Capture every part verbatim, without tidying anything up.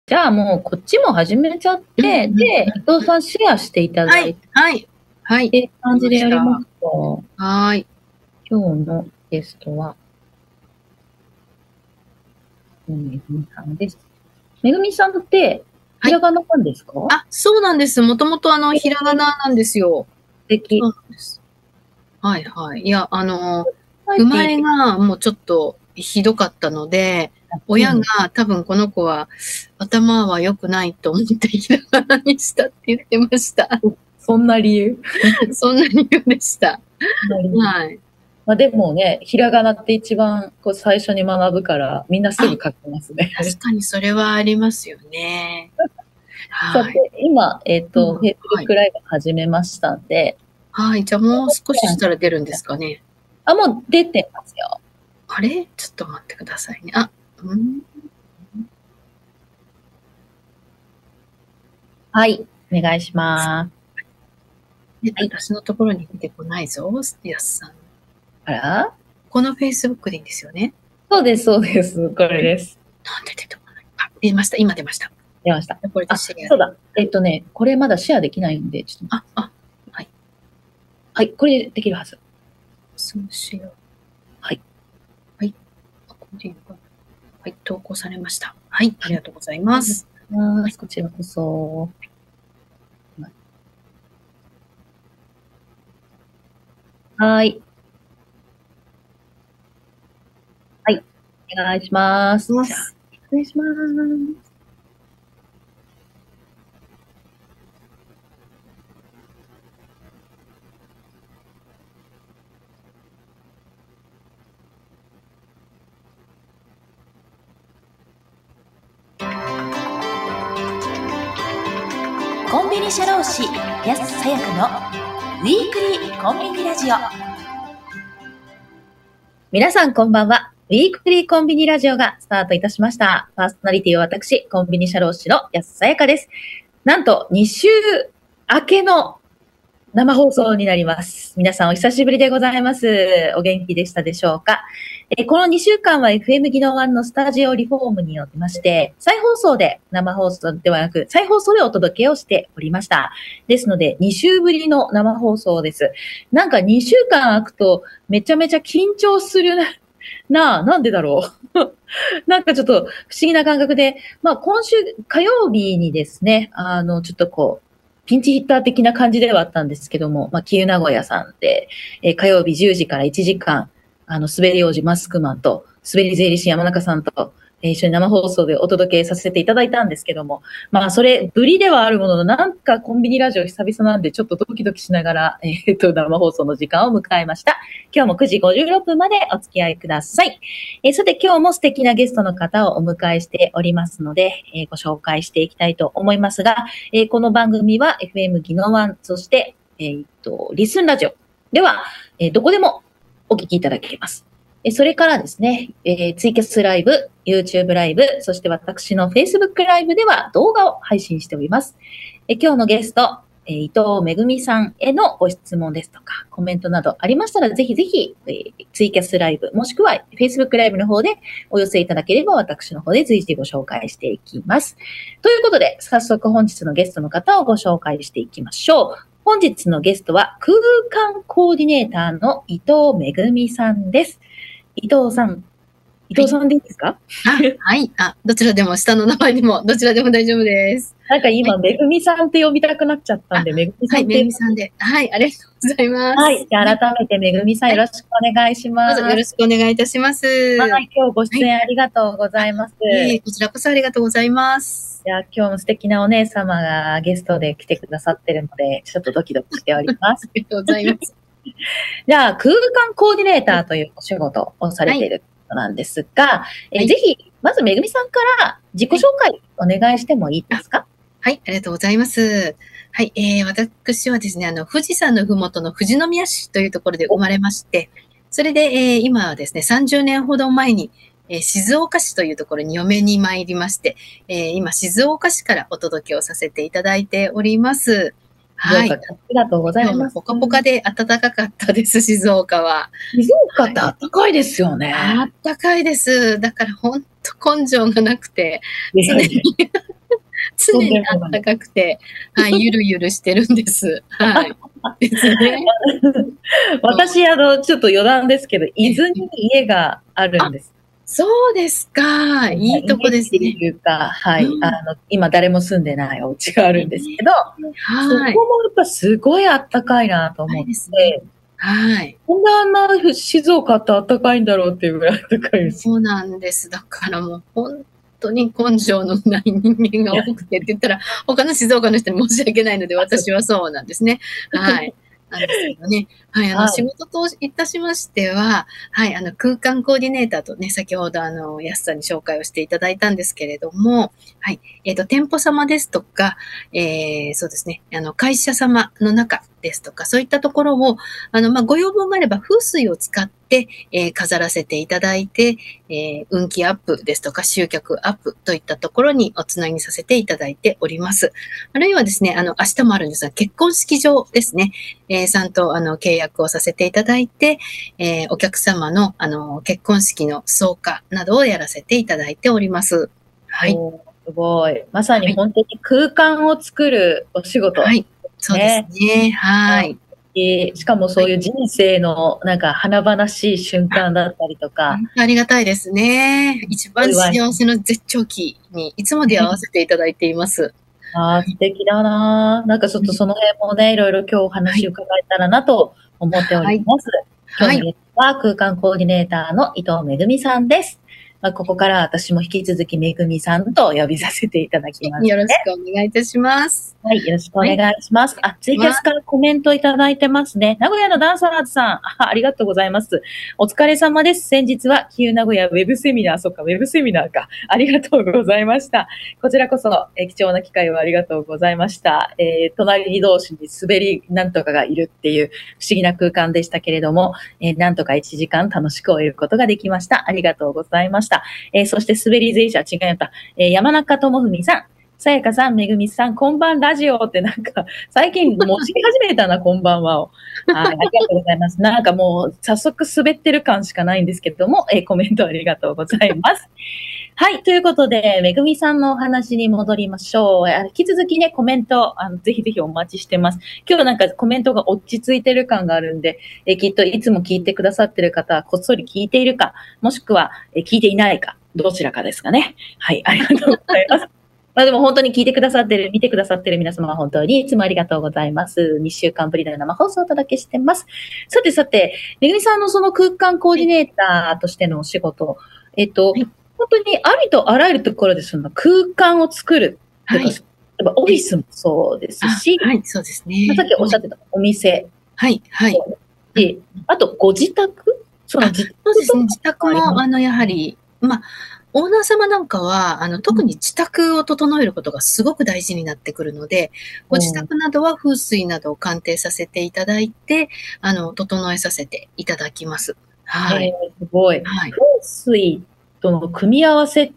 じゃあもうこっちも始めちゃって、 うんで、伊藤さんシェアしていただいて、 はい、はい、はい。 っていう感じでやりますか。 はい。 今日のゲストは、めぐみさんです。めぐみさんって、ひらがななんですか？ はい、あ、そうなんです。もともとあの、ひらがななんですよ。 素敵。 そうなんです。はいはい。いや、あの、生まれがもうちょっとひどかったので、親が多分この子は頭は良くないと思ってひらがなにしたって言ってました。 そんな理由そんな理由でした。はい。 まあでもね、ひらがなって一番こう最初に学ぶから、みんなすぐ書けますね。 確かにそれはありますよね。 さて、今、えっと、 うん、 Facebook ライブ始めましたんで。 はい。じゃあもう少ししたら出るんですかね。 あ、もう出てますよ。 あれちょっと待ってくださいね。あ、うん。 はい。お願いします。 はい、私のところに出てこないぞ、やすさん。 あら？ この Facebook でいいんですよね。 そうです、そうです。これです。 なんで出てこない？あ、出ました。今出ました。 出ました。 これあ、そうだ。えっとね、これまだシェアできないんで、ちょっと。 あ、あ、はい。 はい、これできるはず。 そうしよう。 はい。 はい。はい、投稿されました。はい、ありがとうございます。 はい、こちらこそ。はい。はい。お願いします。じゃあ、お願いします。 コンビニ社労士安さやかのウィークリーコンビニラジオ。 皆さんこんばんは。ウィークリーコンビニラジオがスタートいたしました。パーソナリティは私、コンビニ社労士の安さやかです。なんとに週明けの生放送になります。皆さんお久しぶりでございます。お元気でしたでしょうか？えこのにしゅうかんは エフエム 技能ワンのスタジオリフォームによってまして、再放送で、生放送ではなく、再放送でお届けをしておりました。ですので、に週ぶりの生放送です。なんかにしゅうかん空くと、めちゃめちゃ緊張するなあ、なんでだろう。なんかちょっと不思議な感覚で、まあ今週火曜日にですね、あの、ちょっとこう、ピンチヒッター的な感じではあったんですけども、まあ、キウ名古屋さんで、えー、火曜日じゅうじからいちじかん、あの、滑り王子マスクマンと、滑り税理士山中さんと、えー、一緒に生放送でお届けさせていただいたんですけども、まあ、それ、ぶりではあるものの、なんかコンビニラジオ久々なんで、ちょっとドキドキしながら、えっと、生放送の時間を迎えました。今日もくじごじゅうろっぷんまでお付き合いください。えー、さて、今日も素敵なゲストの方をお迎えしておりますので、えー、ご紹介していきたいと思いますが、えー、この番組は エフエム 技能ワン、そして、えー、っと、リスンラジオでは、えー、どこでもお聞きいただけます。それからですね、えー、ツイキャスライブ、YouTube ライブ、そして私の Facebook ライブでは動画を配信しております。えー、今日のゲスト、えー、伊藤めぐみさんへのご質問ですとか、コメントなどありましたら、ぜひぜひ、えー、ツイキャスライブ、もしくは Facebook ライブの方でお寄せいただければ、私の方で随時ご紹介していきます。ということで、早速本日のゲストの方をご紹介していきましょう。本日のゲストは空間コーディネーターの伊藤めぐみさんです。伊藤さん。伊藤さんでいいですか？ はい。はい。あ、どちらでも、下の名前でも、どちらでも大丈夫です。 なんか今、はい、めぐみさんって呼びたくなっちゃったんで、めぐみさんって。 はい、めぐみさんで。はい、ありがとうございます。 はい。じゃあ改めてめぐみさん、よろしくお願いします。 どうぞよろしくお願いいたします。 はい、今日ご出演ありがとうございます。はい、 えー、こちらこそありがとうございます。 じゃあ今日も素敵なお姉様がゲストで来てくださってるので、ちょっとドキドキしております。 ありがとうございます。 じゃあ空間コーディネーターというお仕事をされている、はいなんですが、えーはい、ぜひ、まずめぐみさんから自己紹介お願いしてもいいですか？ はい、ありがとうございます。はい、えー、私はですね、あの、富士山のふもとの富士宮市というところで生まれまして、それで、えー、今はですね、さんじゅうねんほど前に、えー、静岡市というところに嫁に参りまして、えー、今、静岡市からお届けをさせていただいております。 はい。ありがとうございます。 ポカポカで暖かかったです、静岡は。 静岡って暖かいですよね。 暖かいです。だから本当根性がなくて、常に常に暖かくて、はい、ゆるゆるしてるんです。はい。ですね。 私、あの、ちょっと余談ですけど、伊豆に家があるんです。 そうですか。いいとこですね。 っていうか、はい、 うん、 あの、今誰も住んでないお家があるんですけど、 はい、 そこもやっぱすごいあったかいなと思って、ね、 はい。 こんなあんな静岡ってあったかいんだろうっていうぐらいあったかいです。 そうなんです。だからもう本当に根性のない人間が多くてって言ったら、他の静岡の人に申し訳ないので、私はそうなんですね。はい。なんですけどね。はい、あの、仕事といたしましては、はい、あの、空間コーディネーターとね、先ほどあの、安さんに紹介をしていただいたんですけれども、はい、えっと、店舗様ですとか、えー、そうですね、あの、会社様の中ですとか、そういったところを、あの、まあ、ご要望があれば、風水を使って、えー、飾らせていただいて、えー、運気アップですとか、集客アップといったところにおつなぎさせていただいております。あるいはですね、あの、明日もあるんですが、結婚式場ですね、えー、さんと、あの、契約をさせていただいて、えー、お客様の、あの、結婚式の草加などをやらせていただいております。はい。 すごい。まさに本当に空間を作るお仕事、ね。 はい。そうですね。はい。 しかもそういう人生のなんか華々しい瞬間だったりとか。 ありがたいですね。一番幸せの絶頂期にいつも出会わせていただいています。 ああ、素敵だな。なんかちょっとその辺もね、いろいろ今日お話を伺えたらなと思っております。はい。今日は空間コーディネーターの伊藤めぐみさんです。まあ、ここから私も引き続きめぐみさんと呼びさせていただきます、ね。 よろしくお願いいたします。 はい、よろしくお願いします。はい、あ、ツイキャスからコメントいただいてますね。名古屋のダンサーズさん、あ、ありがとうございます。お疲れ様です。先日は、旧名古屋ウェブセミナー、そっか、ウェブセミナーか。ありがとうございました。こちらこそ、え貴重な機会をありがとうございました。えー、隣同士に滑りなんとかがいるっていう不思議な空間でしたけれども、えー、なんとかいちじかん楽しく終えることができました。ありがとうございました。えー、そして滑り税者、違った。えー、山中智文さん。さやかさん、めぐみさん、こんばんラジオってなんか、最近持ち始めたな、こんばんはを。はい、ありがとうございます。なんかもう、早速滑ってる感しかないんですけれども、えー、コメントありがとうございます。はい、ということで、めぐみさんのお話に戻りましょう。引き続きね、コメント、あの、ぜひぜひお待ちしてます。今日なんかコメントが落ち着いてる感があるんで、えー、きっといつも聞いてくださってる方はこっそり聞いているか、もしくは、えー、聞いていないか、どちらかですかね。はい、ありがとうございます。まあでも本当に聞いてくださってる、見てくださってる皆様は本当にいつもありがとうございます。にしゅうかんぶりの生放送をお届けしてます。さてさて、めぐみさんのその空間コーディネーターとしてのお仕事、えっと、はい、本当にありとあらゆるところでその空間を作る。はい。例えばオフィスもそうですし、 はい、そうですね。 さっきおっしゃってたお店。 はい、はい。 で、あとご自宅その自宅そうですね、自宅も、あの、やはり、まあ、オーナー様なんかは、あの、特に自宅を整えることがすごく大事になってくるので、ご自宅などは風水などを鑑定させていただいて、あの、整えさせていただきます。はい。 えー、すごい。はい、風水との組み合わせって、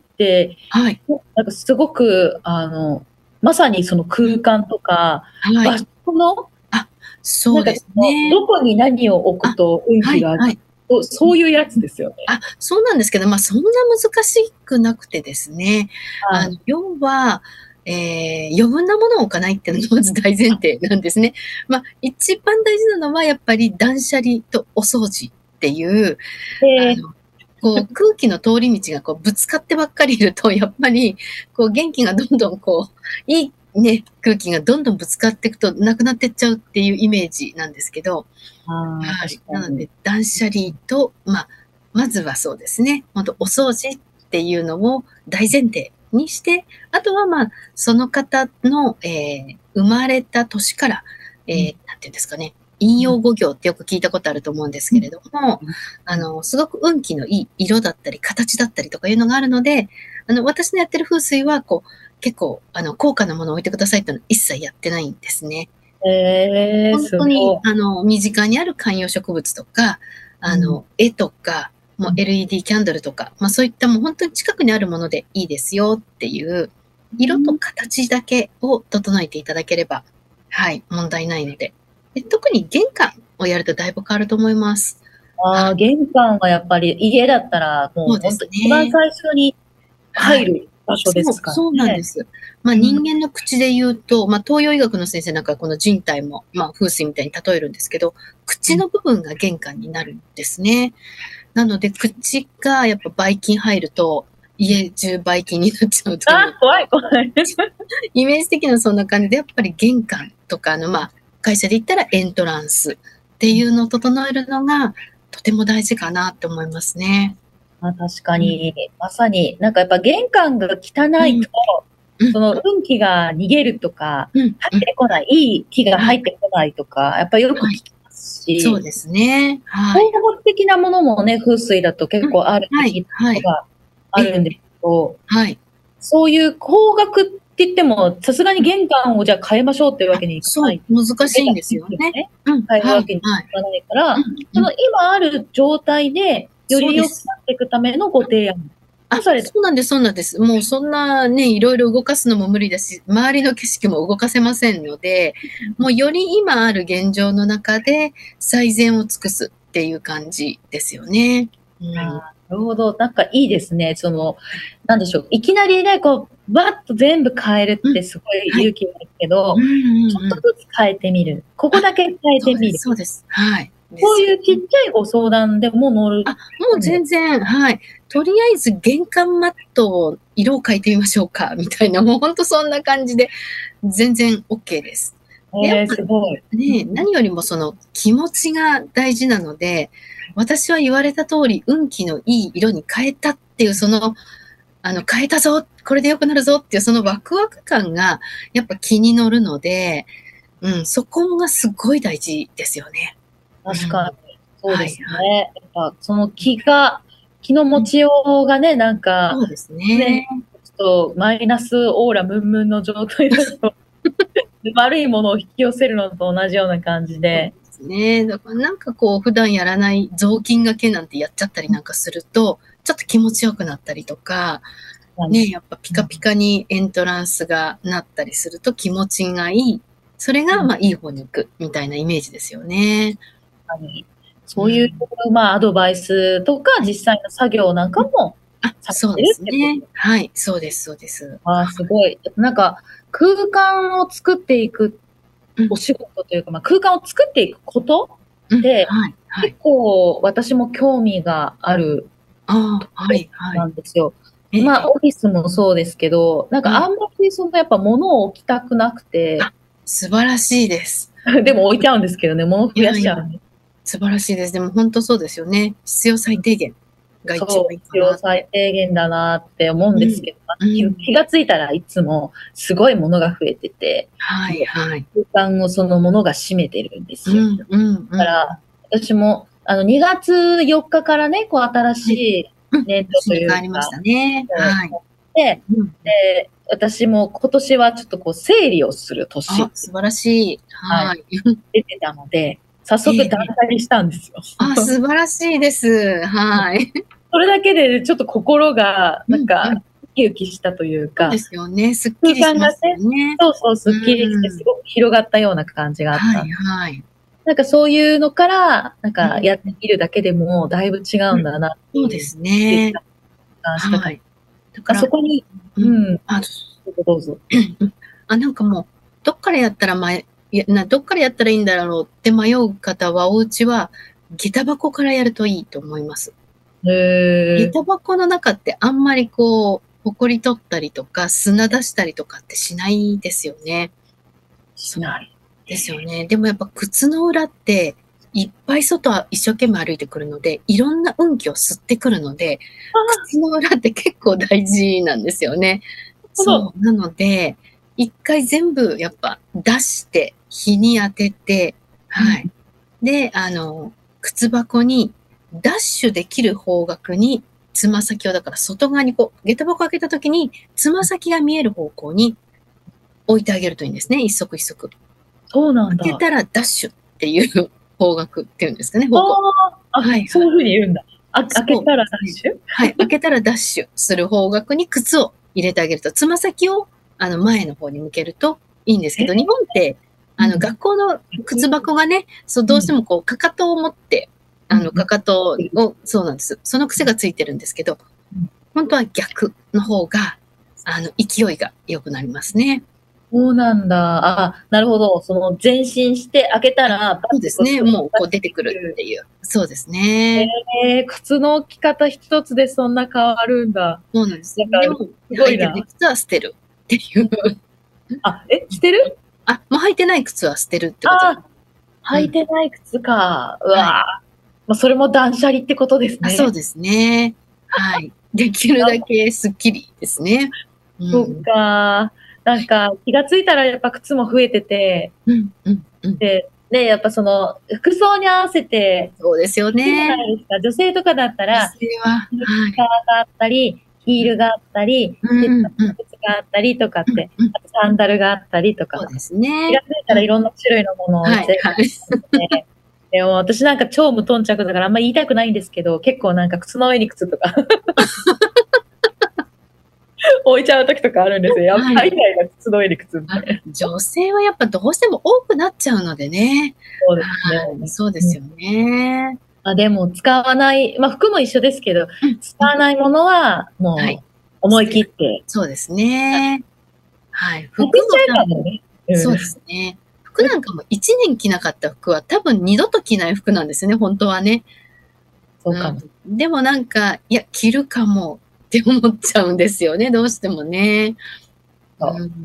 はい。なんかすごく、あの、まさにその空間とか、はい、場所の、 あ、そうですね。 どこに何を置くと運気がある、はいはい、そういうやつですよね。 あ、そうなんですけど、まあ、そんな難しくなくてですね。はい、あの要は、えー、余分なものを置かないっていうのがまず大前提なんですね。まあ、一番大事なのは、やっぱり断捨離とお掃除っていう、あのこう空気の通り道がこうぶつかってばっかりいると、やっぱりこう元気がどんどんこう、いいね、空気がどんどんぶつかっていくとなくなってっちゃうっていうイメージなんですけど、はい、なので断捨離と、まあ、まずはそうですね、本当お掃除っていうのを大前提にして、あとはまあ、その方の、えー、生まれた年から、えー、なんていうんですかね、引用語行ってよく聞いたことあると思うんですけれども、あの、すごく運気のいい色だったり、形だったりとかいうのがあるので、あの、私のやってる風水は、こう、結構、あの、高価なものを置いてくださいっていうのは一切やってないんですね。 えー、 本当に、あの、身近にある観葉植物とか、あの、うん、絵とか、もう エルイーディー キャンドルとか、まあそういったもう本当に近くにあるものでいいですよっていう、色と形だけを整えていただければ、はい、問題ないので。で特に玄関をやるとだいぶ変わると思います。 ああ、玄関はやっぱり家だったらもう本当に一番最初に入る場所ですからね。 そう、そうなんです。まあ人間の口で言うと、まあ東洋医学の先生なんかこの人体も、まあ風水みたいに例えるんですけど、口の部分が玄関になるんですね。なので口がやっぱばい菌入ると、家中ばい菌になっちゃうという。 あ、怖い怖い。 イメージ的にはそんな感じで、やっぱり玄関とか、あの、まあ、会社で言ったらエントランスっていうのを整えるのが、とても大事かなって思いますね。 まあ、確かに、まさに、なんかやっぱ玄関が汚いと、 うんその運気が逃げるとか、 うん、 入ってこない、いい気が入ってこないとか、やっぱよく聞きますし、 そうですね。はい。 方法的なものもね、風水だと結構あるって聞いたことがあるんですけど、 はい。 そういう高額って言っても、さすがに玄関をじゃあ変えましょうっていうわけにいかそうない。、 難しいんですよね。うん、 変えるはい。 わけにいかないから、 うんその今ある状態で、より良くなっていくためのご提案。 あ、そうなんです、そうなんです。もうそんなね、いろいろ動かすのも無理だし、周りの景色も動かせませんので、もうより今ある現状の中で最善を尽くすっていう感じですよね。うん、 なるほど。なんかいいですね。その、なんでしょう。いきなりね、こう、バッと全部変えるってすごい勇気がいるけど、 うんうんうん、 ちょっとずつ変えてみる。ここだけ変えてみる。 そうです。はい。 こういうちっちゃいご相談でも乗る。 あ、もう全然、はい。とりあえず玄関マットを色を変えてみましょうか、みたいな、もう本当そんな感じで、全然 OK です。 えー、すごい。 ね、何よりもその気持ちが大事なので、私は言われた通り運気のいい色に変えたっていうその、あの、変えたぞ、これで良くなるぞっていうそのワクワク感がやっぱ気に乗るので、うん、そこがすごい大事ですよね。 確かに。そうですね。 はいはい、 やっぱ、その気が、気の持ちようがね、なんか、 そうですね。 ね、ちょっとマイナスオーラムンムンの状態だと、悪いものを引き寄せるのと同じような感じで。 そうですね。だからなんかこう、普段やらない雑巾がけなんてやっちゃったりなんかすると、ちょっと気持ちよくなったりとか、ね、やっぱピカピカにエントランスがなったりすると気持ちがいい。それが、まあ、いい方に行くみたいなイメージですよね。 そういう、うん、まあ、アドバイスとか、実際の作業なんかも、 あ、そうですね。はい、そうです、そうです。 あ、すごい。なんか、空間を作っていくお仕事というか、まあ、空間を作っていくことで、うんはいはい、結構私も興味があるなんですよ。はいはい、まあ、オフィスもそうですけど、なんかあんまりそのやっぱ物を置きたくなくて。 素晴らしいです。 でも置いちゃうんですけどね、物増やしちゃう。いやいや素晴らしいです。でも本当そうですよね。必要最低限が一番いいかな。 必要最低限だなって思うんですけど、うん、気がついたらいつもすごいものが増えてて、 はいはい。 空間をそのものが占めてるんですよ。うんうんうん、だから、私もあのにがつよっかからね、こう新しい年度というか、 ありましたね。はい。 で、で私も今年はちょっとこう整理をする年。 素晴らしい。はい。 出てたので、早速断捨離したんですよ。 あ、素晴らしいです。はい。 それだけでちょっと心が、なんか、ウキウキしたというか。 そうですよね。すっきりしますよね。 そうそう、すっきりして、すごく広がったような感じがあった。 はいはい。 なんかそういうのから、なんかやってみるだけでもだいぶ違うんだな。 そうですね。 はい。だからそこに、うん。あ、どうぞ。 あ、なんかもう、どっからやったら前、いやなどっからやったらいいんだろうって迷う方は、お家は下駄箱からやるといいと思います。 へ下駄箱の中ってあんまりこう、埃取ったりとか、砂出したりとかってしないですよね。 しない。 ですよね。でもやっぱ靴の裏って、いっぱい外は一生懸命歩いてくるので、いろんな運気を吸ってくるので、靴の裏って結構大事なんですよね。そう。なので、一回全部やっぱ出して、日に当てて、はい。うん、で、あの、靴箱にダッシュできる方角に、つま先をだから外側にこう、下駄箱開けた時に、つま先が見える方向に置いてあげるといいんですね。一足一足。 そうなんだ。 開けたらダッシュっていう方角っていうんですかね、方向。 あ、はい、そういうふうに言うんだ。あ、開けたらダッシュはい、開けたらダッシュする方角に靴を入れてあげると、つま先をあの前の方に向けるといいんですけど、日本って、あの、学校の靴箱がね、そう、どうしてもこう、かかとを持って、あの、かかとを、そうなんです。その癖がついてるんですけど、本当は逆の方があの、勢いが良くなりますね。 そうなんだ。あ、なるほど。その前進して開けたら、 そうですね。もうこう出てくるっていう。そうですね。 えー、靴の置き方一つでそんな変わるんだ。 そうなんです。 なんかでも、 すごいな履いてない靴は捨てるっていう。 あ、え、してるあ、もう履いてない靴は捨てるってことです。 あ、履いてない靴か。うはいわぁ。まあ、それも断捨離ってことですあ、 ね。 そうですね。はい。できるだけスッキリですね。うそっか。なんか気がついたらやっぱ靴も増えてて、 うん、うん、うん。 で、ね、やっぱその服装に合わせて、 そうですよいいじゃね。 ないですか。女性とかだった女ら、 性は、 スニーはい。 カーがあったり、ヒールがあったり、 うん鉄うんうんの靴があったりとかっうんて、 うん。 あとサンダルがあったりとか、 そうです気ね。 がついたらいろんな種類のものを置いはい、 てはい。 て、でも私なんか超無頓着だからあんま言いたくないんですけど、結構なんか靴の上に靴とか置いちゃう時とかあるんですよ。やっぱりないな、靴の上に靴みたいな。 女性はやっぱどうしても多くなっちゃうのでね。 そうですはい、 ね。 そうですよね。 あ、でも使わない、まあ服も一緒ですけど、 うん、 使わないものははい。 もう思い切って。 そうですね。はい。服服ももちゃうかもね。うんそうですね。服なんかもいちねん着なかった服は多分二度と着ない服なんですよね、本当はね。 そうかも。 うん、でもなんか、いや、着るかもって思っちゃうんですよね、どうしてもね。 そううん、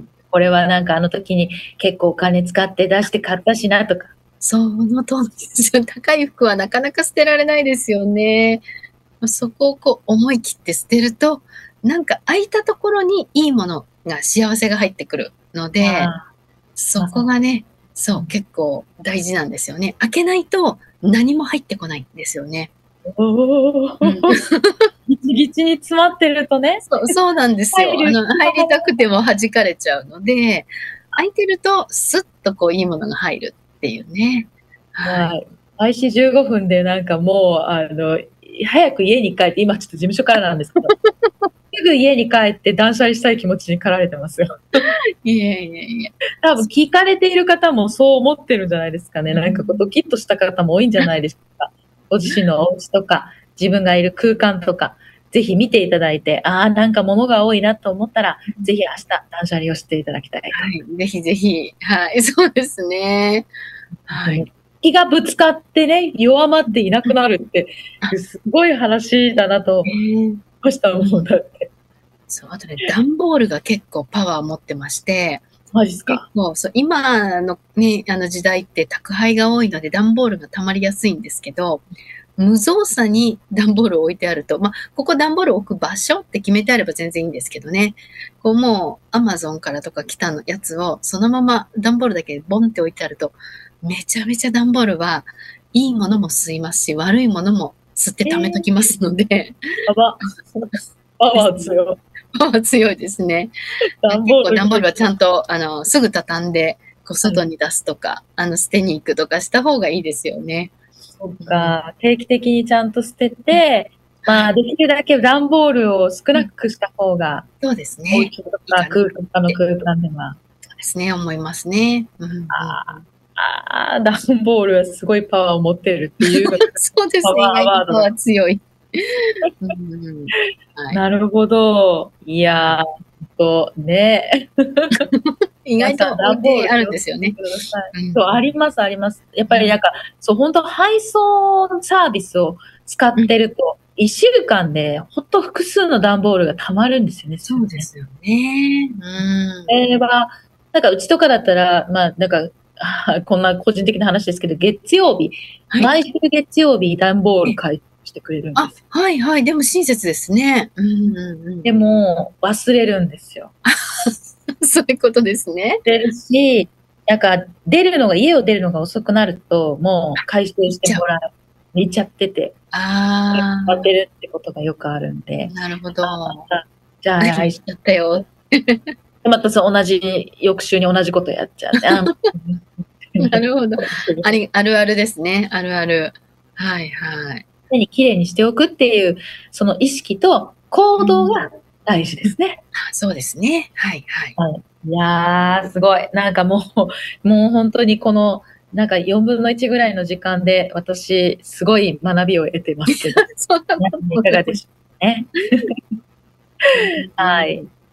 これはなんかあの時に結構お金使って出して買ったしなとか。 その通りですよ。高い服はなかなか捨てられないですよね。そこをこう思い切って捨てると、なんか空いたところにいいものが幸せが入ってくるので、 あそこがね、そう、結構大事なんですよね。開けないと何も入ってこないんですよね。 ーおうん、 ーギチギチに詰まってるとね。 そう、そうなんですよ。 入るあの、入りたくても弾かれちゃうので、開いてるとスッとこういいものが入るっていうね。はい。 はい。開始じゅうごふんでなんかもう、あの、早く家に帰って、今ちょっと事務所からなんですけど、すぐ家に帰って断捨離したい気持ちに駆られてますよ。 いえいえいえ。 多分聞かれている方もそう思ってるんじゃないですかね。なんかこうドキッとした方も多いんじゃないですか。ご自身のお家とか、自分がいる空間とか、ぜひ見ていただいて、ああ、なんか物が多いなと思ったら、ぜひ明日断捨離をしていただきたい。 はい。ぜひぜひ。はい。そうですね。はい。 気がぶつかってね、弱まっていなくなるって、すごい話だなと思いましたもん、だって。 そう、あとね、段ボールが結構パワーを持ってまして、 マジっすか。 結構、そう、今のね、あの時代って宅配が多いので段ボールが溜まりやすいんですけど、無造作に段ボールを置いてあると、まあ、ここ段ボールを置く場所って決めてあれば全然いいんですけどね。こうもう、アマゾンからとか来たのやつを、そのまま段ボールだけボンって置いてあると、めちゃめちゃ段ボールはいいものも吸いますし、悪いものも吸って溜めときますので。 やば。パワー強い。 パワー強いですね。 段ボール。 結構段ボールはちゃんと、あの、すぐ畳んで、こう外に出すとか、うん、あの、捨てに行くとかした方がいいですよね。 そっか。定期的にちゃんと捨てて、まあ、できるだけ段ボールを少なくした方が、 そうですね。 お家とか空間の空間では。 そうですね、思いますね。うん、 ああ、段ボールはすごいパワーを持ってるっていう。 そうですね、 パワーワードパワー強い。うんはい、なるほど。いやー、とね。 意外と置いてあるんですよね。 そう、あります、あります。やっぱりなんか、そう、本当配送サービスを使ってると、いっしゅうかんで、ほんと複数の段ボールが溜まるんですよね。 そうですよね。うん。 それは、なんかうちとかだったら、まあ、なんか、こんな個人的な話ですけど、月曜日、はい、毎週月曜日段ボール回収してくれるんですよ。 あ、はいはい。でも親切ですね。うんうんうん、 でも、忘れるんですよ。 そういうことですね。 出るし、なんか、出るのが、家を出るのが遅くなると、もう回収してもらう。見ちゃってて。 ああ。ってるってことがよくあるんで。 なるほど。 じゃあ、 愛しちゃったよ。 またそう、同じ、翌週に同じことやっちゃって。 なるほど。あり、あるあるですね。あるある。はいはい。 常に綺麗にしておくっていう、その意識と行動が大事ですね。 うん、そうですね。はいはい。 はい、いやー、すごい。なんかもう、もう本当にこの、なんかよんぶんのいちぐらいの時間で私、すごい学びを得てますけど。 そんなこといかがでしょうね。はい。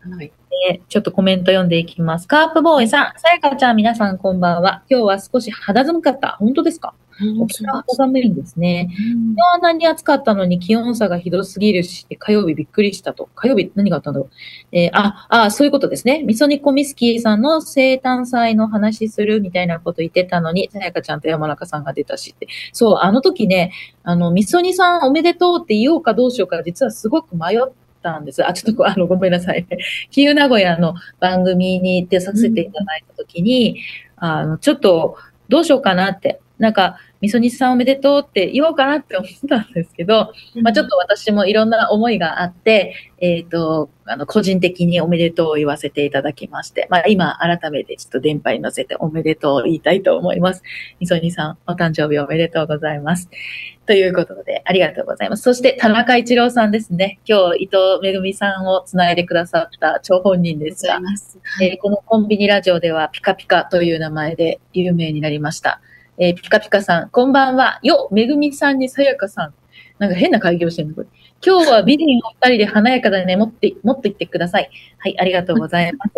はい。 でちょっとコメント読んでいきます。カープボーイさん、さやかちゃん、皆さんこんばんは。今日は少し肌寒かった。本当ですか？沖縄肌寒いんですね。昨日は何に暑かったのに気温差がひどすぎるし、火曜日びっくりしたと。火曜日何があったんだろう。えー、あ、あ、そういうことですね。みそにこミスキーさんの生誕祭の話するみたいなこと言ってたのに、さやかちゃんと山中さんが出たしって。そう、あの時ね、あの、みそにさんおめでとうって言おうかどうしようか、実はすごく迷ったんです。あ、ちょっと、あの、ごめんなさいね。キーウ名古屋の番組に出させていただいた時に、うん、あの、ちょっと、どうしようかなって。なんか、みそにさんおめでとうって言おうかなって思ったんですけど、まあちょっと私もいろんな思いがあって、えっと、あの、個人的におめでとうを言わせていただきまして、まあ今改めてちょっと電波に乗せておめでとうを言いたいと思います。みそにさん、お誕生日おめでとうございます。ということで、ありがとうございます。そして、田中一郎さんですね。今日、伊藤めぐみさんをつないでくださった張本人ですが、はい、えー、このコンビニラジオではピカピカという名前で有名になりました。えー、ピカピカさん、こんばんは。よ、めぐみさんにさやかさん。なんか変な会議をしてるの、これ。今日は美人お二人で華やかだね。持って、持っていってください。はい、ありがとうございます。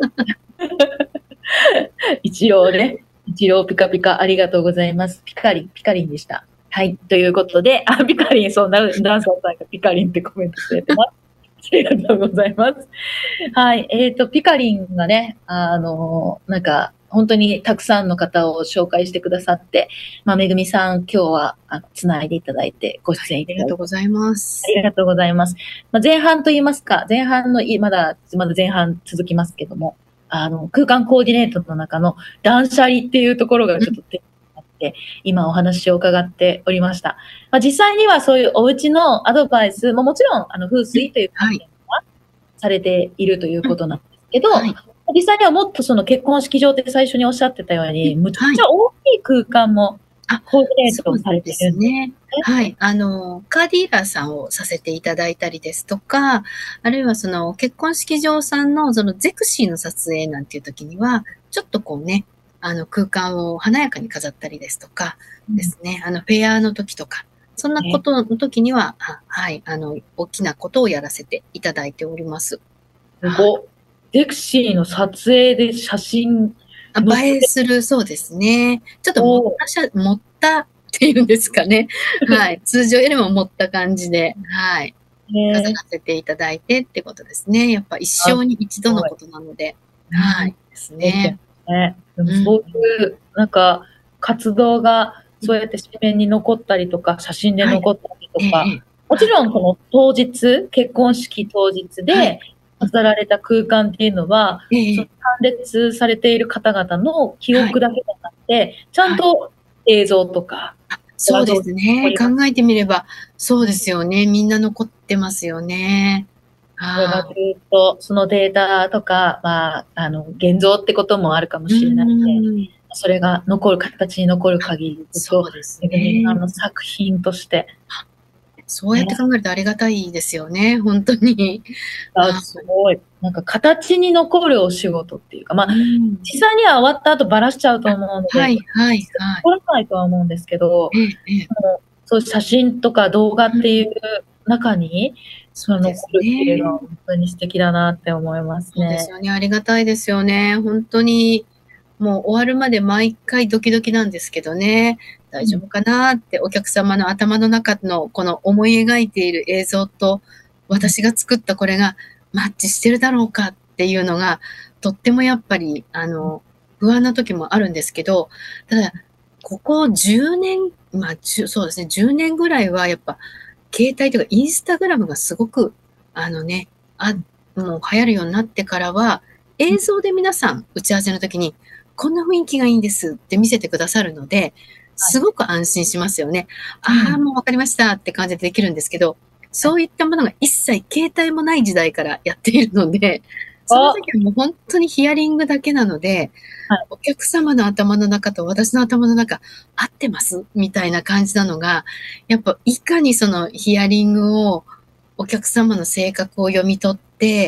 一郎ね。一郎ピカピカ、ありがとうございます。ピカリン、ピカリンでした。はい。ということで、あ、ピカリン、そう、ダンサーさんがピカリンってコメントしてくれてます。ありがとうございます。はい。えっと、ピカリンがね、あの、なんか、本当にたくさんの方を紹介してくださって、まあ、めぐみさん、今日は、あの、つないでいただいて、ご出演いただいて、 ありがとうございます。 ありがとうございます。まあ、前半と言いますか、前半の、まだ、まだ前半続きますけども、あの、空間コーディネートの中の断捨離っていうところがちょっとテーマになって、今お話を伺っておりました。まあ、実際にはそういうお家のアドバイスももちろん、あの、風水という観点はされているということなんですけど、はい、実際にはもっとその結婚式場って最初におっしゃってたように、むちゃくちゃ大きい空間もコーディネートされてるんですね。 はい。あの、カーディーラーさんをさせていただいたりですとか、あるいはその結婚式場さんのそのゼクシーの撮影なんていう時には、ちょっとこうね、あの空間を華やかに飾ったりですとかですね、うん、あのフェアの時とか、そんなことの時には、ね、はい、あの、大きなことをやらせていただいております。 すごい。ゼクシーの撮影で写真映えする、そうですね。ちょっと持った写、持ったっていうんですかね。はい。通常よりも持った感じで、はい。飾らせていただいてってことですね。やっぱ一生に一度のことなので、はい。ですね。 ね、でもそういう、なんか、活動が、そうやって紙面に残ったりとか、写真で残ったりとか、はい、もちろんこの当日、結婚式当日で、はい飾られた空間っていうのは、えー、その参列されている方々の記憶だけじゃなくて、はい、ちゃんと映像とか。 はい、そうですね。考えてみれば、そうですよね。みんな残ってますよね。 それがずっと、そのデータとか、まあ、あの、現像ってこともあるかもしれないので、それが残る、形に残る限り、 そうですね。 あの作品として。 そうやって考えるとありがたいですよね、本当に。 あ、すごい。なんか形に残るお仕事っていうか、まあ、うん、実際には終わった後ばらしちゃうと思うので、 はい、はい、はい。 残らないとは思うんですけど、ええ、そういう写真とか動画っていう中に、その残るっていうのは本当に素敵だなって思いますね。 そうですよね。ありがたいですよね。本当に、もう終わるまで毎回ドキドキなんですけどね。大丈夫かなってお客様の頭の中のこの思い描いている映像と私が作ったこれがマッチしてるだろうかっていうのがとってもやっぱりあの不安な時もあるんですけど、ただここじゅうねん、まあそうですね、じゅうねんぐらいはやっぱ携帯というかインスタグラムがすごくあのね、あ、もう流行るようになってからは映像で皆さん打ち合わせの時にこんな雰囲気がいいんですって見せてくださるので、すごく安心しますよね。はい、ああ、もうわかりましたって感じでできるんですけど、そういったものが一切携帯もない時代からやっているので、その時はもう本当にヒアリングだけなので、はい、お客様の頭の中と私の頭の中合ってますみたいな感じなのが、やっぱいかにそのヒアリングをお客様の性格を読み取って、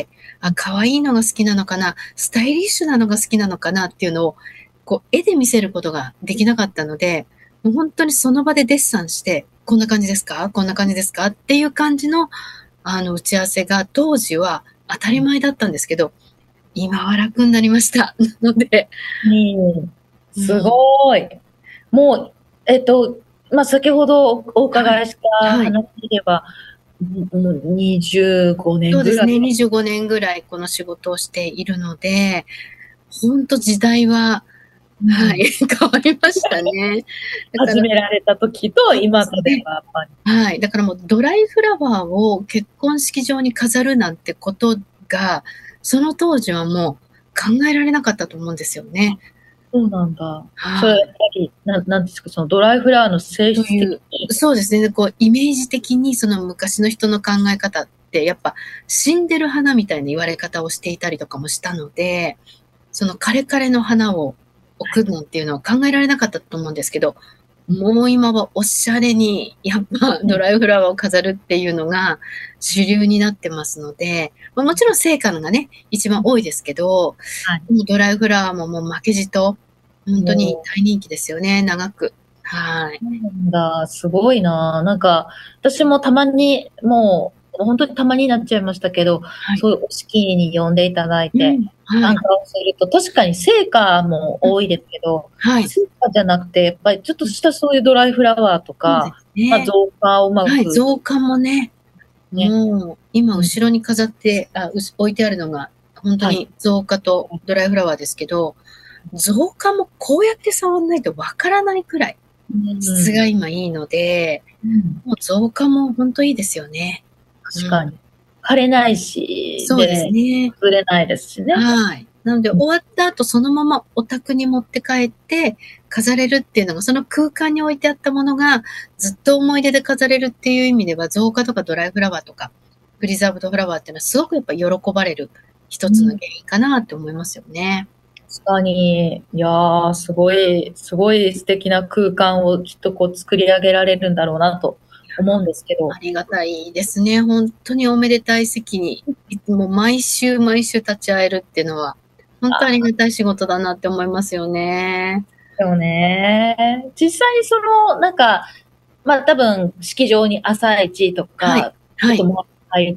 あ、可愛いのが好きなのかな、スタイリッシュなのが好きなのかなっていうのをこう絵で見せることができなかったので、もう本当にその場でデッサンして、こんな感じですかこんな感じですかっていう感じの、あの、打ち合わせが当時は当たり前だったんですけど、 今は楽になりました。なので。 うん、すごい。もう、えっと、まあ、先ほどお伺いしたはい。 話では、もうにじゅうごねんぐらい。 そうですね。にじゅうごねんぐらいこの仕事をしているので、ほんと時代は、 うん、 はい、変わりましたね。だから始められた時と今とではやっぱり。 はい。だからもうドライフラワーを結婚式場に飾るなんてことが、その当時はもう考えられなかったと思うんですよね。 そうなんだ。それはい。 やっぱり、ななんですか、そのドライフラワーの性質的というに。 そうですね。こうイメージ的にその昔の人の考え方ってやっぱ死んでる花みたいな言われ方をしていたりとかもしたので、その枯れ枯れの花を置くなんていうのは考えられなかったと思うんですけど、もう今はおしゃれにやっぱドライフラワーを飾るっていうのが主流になってますので、ま、もちろん生花がね、一番多いですけど、 はい。 でもドライフラワーももう負けじと、ほんとに大人気ですよね、長く。はい。 そうなんだ、すごいな。なんか、私もたまに、もう、ほんとにたまになっちゃいましたけど、 はい。 そういうお式に呼んでいただいうて、 ん、はい。 参加をすると、確かに生花もうん。 多いですけど、 はい。 生花じゃなくて、やっぱりちょっとしたそういうドライフラワーとそうでか、 すま、 ね。 造花をうまはい、 く造花もね、 ね。 もう今うん。 後ろに飾って、あ、うし置いてあるのが、ほんとはい。 に造花とドライフラワーですけど、造花もこうやって触んないと分からないくらい、 うー質がん。 今いいので、 うん。 もう造花もほんといいですよね。うん。 確かに。枯れないし、 そうですで、 ね。 崩れないですしね。 はい。なのでうん。 終わった後そのままお宅に持って帰って飾れるっていうのが、その空間に置いてあったものがずっと思い出で飾れるっていう意味では、造花とかドライフラワーとか、プリザーブドフラワーっていうのはすごくやっぱ喜ばれる一つのうん。 原因かなって思いますよね。 確かに。いや、すごいすごい素敵な空間をきっとこう作り上げられるんだろうなと思うんですけど。 ありがたいですね。ほんとにおめでたい席に、いつも毎週毎週立ち会えるっていうのは、ほんとありああ。 がたい仕事だなって思いますよね。 でもね。実際にその、なんか、ま、多分式場に朝一とはい、 か、ちょはい。 っとも入って、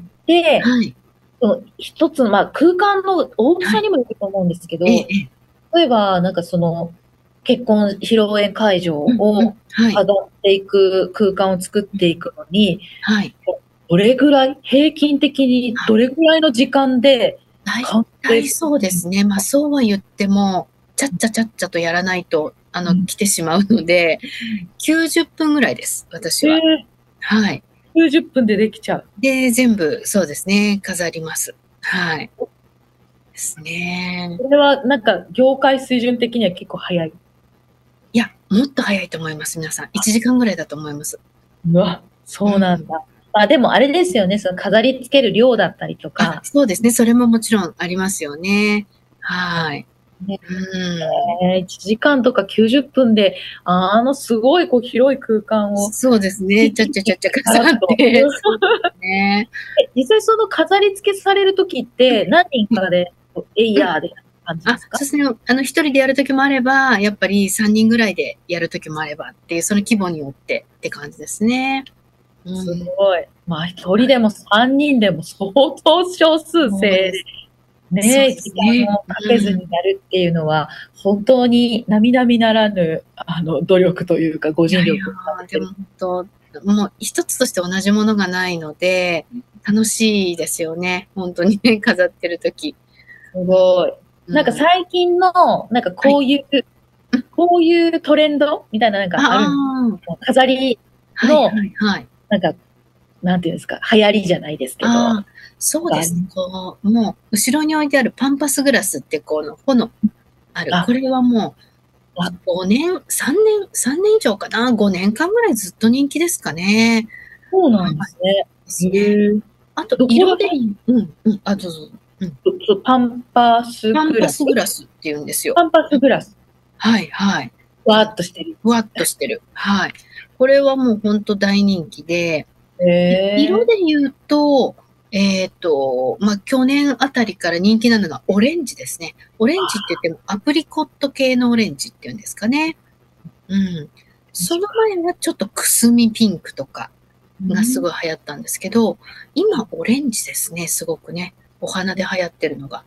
はい。 その一つの、ま、空間の大きはい。 さにもよると思うんですけど、 ええええ。 例えば、なんかその、結婚披露宴会場うんうん、 をはい。 飾っていく空間を作っうん。 ていくのに、 はい。 どどれぐらい、平均的にあ。 どれぐらいの時間で大完成体すそうですね。ま、そうは言っても、ちゃっちゃちゃっちゃとやらないと、あの、 うん。 来てしまうので、 うん。 きゅうじゅっぷんぐらいです、私は。 へえ。 はい。 きゅうじゅっぷんでできちゃう。 で、全部そうですね、飾ります。はい。ですね。 それはなんか業界水準的には結構早い？ いや、もっと早いと思います、皆さん。いちじかんぐらいだと思います。 うわ、 うん。 そうなんだ。ま、でもあれですよね、その飾り付ける量だったりとあ、 か。 そうですね、それももちろんありますよね。 あ、 はい。 ね。 うーん。 へえ、いちじかんとかきゅうじゅっぷんで、あのすごいこう広い空間をそうですね、ちゃっちゃちゃっちゃ飾さらっと。 ってそうですね。 え、実際その飾り付けされる時っうん、 て、何人うん。 かで、こう、えいうん。 やでやる感じであ、 すか？ そうすね、あの、ひとりでやる時もあれば、やっぱりさんにんぐらいでやる時もあればっていう、その規模によってって感じですね。うすん。 ごい。ま、ひとりはい。 でもさんにんでも相当少数そう精です。そうね、 で時すね。 間をかけずうん。 にやるっていうのは、本当に並々ならぬ、あの、努力というか、ごいやい尽力をされや、でてる。 もほんと、もう一つとして同じものがないので、楽しいですよね、ほんとにね、飾ってる時。 すごい。 うん。 なんか最近の、なんかはい。 こういううん。 こういうトレンドみたいななんあ、 かあるんああ。 もう飾りはいの、 はいはい。 なんか、なんていうんですか、流行りじゃないですけど、 ああ、そうがありですね。こう、もう後ろに置いてあるパンパスグラスってこの穂のうん。 ある、こあ。 れはもう、 あ。 わごねん、さんねんさんねん以上かな、ごねんかんぐらいずっと人気ですかね。 そうなはい。 んですね。 ですね。 へえ。 あとどこら色でいうんうん、あ、どうぞ。うん。 と、そ、パンパスパンパグラス？ スグラスって言うんですよ。 パンパスグラス。 はいはい。 ふわっとしてる。 ふわっとしてる。はい。これはもうほんと大人気で、 へで、色え。 で言うと、えっと、ま、去年あたりから人気なのがオレンジですね。オレンジって言ってもアプリコット系のオレンジっていうんですかね。うん。その前はちょっとくすみピンクとかうーん。 がすごい流行ったんですけど、今オレンジですね、すごくね。お花で流行ってるのが。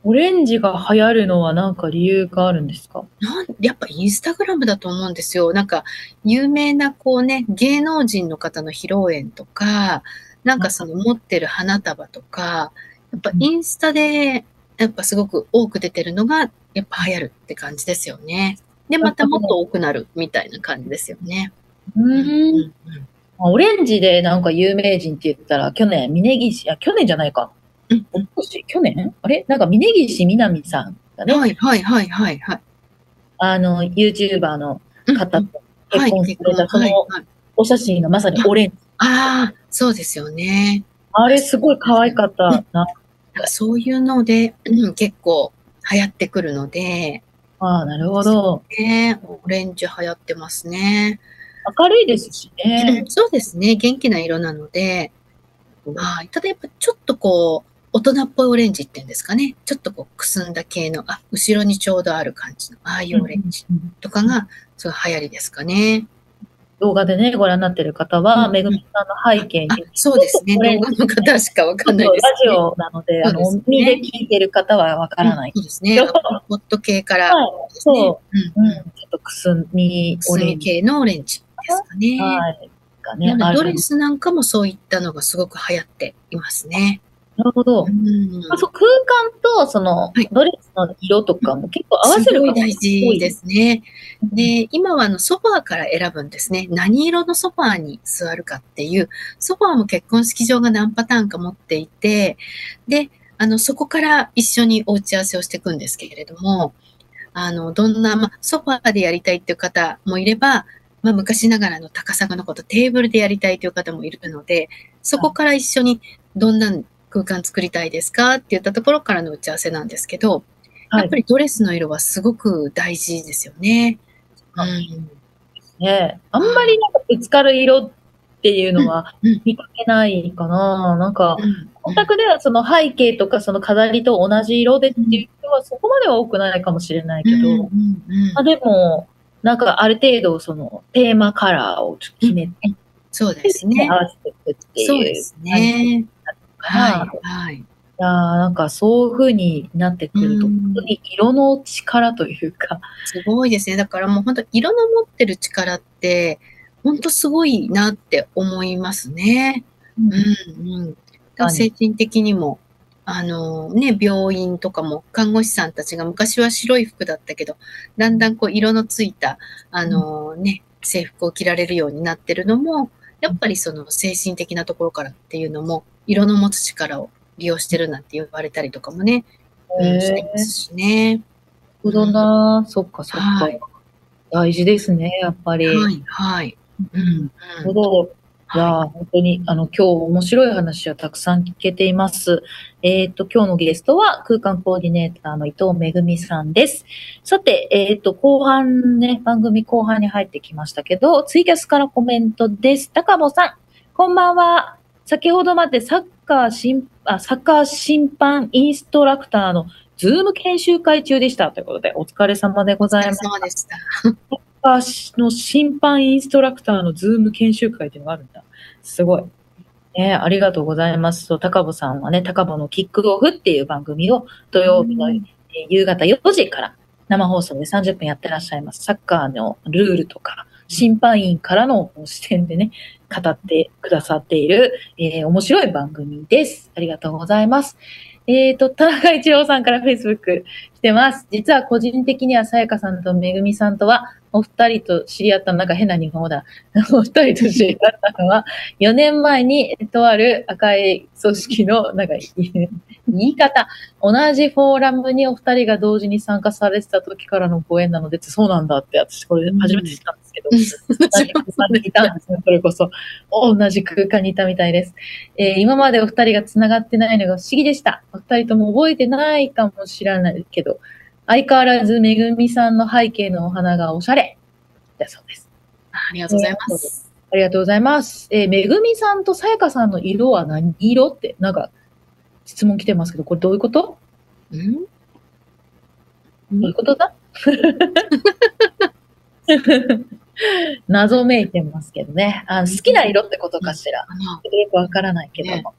オレンジが流行るのはなんか理由があるんですか？ なんやっぱインスタグラムだと思うんですよ。なんか、有名なこうね、芸能人の方の披露宴とか、なんかその持ってる花束とか、やっぱインスタで、やっぱすごく多く出てるのが、やっぱ流行るって感じですよね。で、またもっと多くなるみたいな感じですよね。 ううんん。 うんオレンジでなんか有名人って言ったら、去年、峯岸、あ、去年じゃないか。 うんおととし去年あれなんか峯岸みなみさんがね、 はいはいはいはいはい。 あの、YouTuber の方とはい、 結婚さ結婚。 れた、そはいのはい。 お写真がまさにオレンジ。 ああ、そうですよね。 あれすごい可愛かったな。 なんかそういうので、うん、結構流行ってくるので、 ああ、なるほど。 ね、オレンジ流行ってますね。 明るいですしね。 そうですね、元気な色なので、はい。ただやっぱちょっとこう、大人っぽいオレンジっていうんですかね。ちょっとこう、くすんだ系の、あ、後ろにちょうどある感じの、ああいうオレンジとかが、すごい流行りですかね。 動画でね、ご覧になってる方は、めぐみさんの背景あ、 に、 そうですね。 オレン動画の方しかわかんないですラジね。 オなので、あの、 そうですね耳で聞いてる方はわからない。 そうですね。ホット系からはい、 ですね。 そう。 うんうん、ちょっとくすみくすみオレンジ。 系のオレンジですかね。 はい。がね、 なので、 ある。 ドレスなんかもそういったのがすごく流行っていますね。 なるほど。 うんあそう、空間と、そのはい、 ドレスの色とかも結構合わせる方がすごい大事ですね。 うんで、今はあのソファーから選ぶんですね。何色のソファーに座るかっていう、ソファーも結婚式場が何パターンか持っていて、で、あの、そこから一緒にお打ち合わせをしていくんですけれども、あの、どんな、まあ、ソファーでやりたいっていう方もいれば、まあ、昔ながらの高さが残ったテーブルでやりたいという方もいるので、そこから一緒にどんな空間作りたいですかって言ったところからの打ち合わせなんですけど、 はいやっぱりドレスの色はすごく大事ですよね。うん。 ね。あんまりなんかぶつかる色っていうのはうん。 見かけないかな。なんか、 うん。 お宅ではその背景とかその飾りと同じ色でっていう人はそこまでは多くないかもしれないけど、 うんうんうんまあ、でも、なんかある程度そのテーマカラーを決めて、 そうですね合。わせていくっていう。 そうですね。 かな。 はい。はい。 いやーなんかそういう風になってくると、 うん本当に色の力というか、 すごいですね。だからもう本当色の持ってる力って、本当すごいなって思いますね。うんうん。だから精神的にも、あのね、病院とかも看護師さんたちが昔は白い服だったけど、だんだんこう色のついた、あのね、制服を着られるようになってるのも、やっぱりその精神的なところからっていうのも、色の持つ力を利用してるなんて言われたりとかもね、うん、してますしね。 なるほどな、そっかそっか、 はい大事ですね、やっぱり。 はい、はい。うん、 なるほど。いやー、 は本当に、あの、今日面白い話はたくさん聞けています。えっと、今日のゲストは空間コーディネーターの伊藤めぐみさんです。さて、えっと、後半ね、番組後半に入ってきましたけど、ツイキャスからコメントです。高保さん、こんばんは。先ほどまでサッカー審、あ、サッカー審判インストラクターのズーム研修会中でしたということで、お疲れ様でごい。お疲れざいます。 様でした。 の審判インストラクターのズーム研修会っていうのがあるんだ。すごい。ね、ありがとうございます。そう、高保さんはね、高保のキックオフっていう番組を土曜日のうん夕方よじから生放送でさんじゅっぷんやってらっしゃいます。サッカーのルールとか、審判員からの視点でね、語ってくださっている、えー面白い番組です。ありがとうございます。えっと、田中一郎さんから Facebook 来てます。実は個人的にはさやかさんとめぐみさんとは、お二人と知り合ったの、なんか変な日本語だ。お二人と知り合ったのは、よねんまえにとある赤い組織の、なんか、言い方。同じフォーラムにお二人が同時に参加されてた時からのご縁なので、そうなんだって、私これ初めて知ったんですけど、同じ空間にいたんですね、それこそ。同じ空間にいたみたいです。えー今までお二人が繋がってないのが不思議でした。お二人とも覚えてないかもしれないけど、相変わらずめぐみさんの背景のお花がおしゃれだそうです。 ありがとうございます。 ありがとうございます。えーめぐみさんとさやかさんの色は何色って、なんか質問来てますけど、これどういうことうんどういうことだ謎めいてますけどね。あの好きな色ってことかしら。 あのよくわからないけども。 ね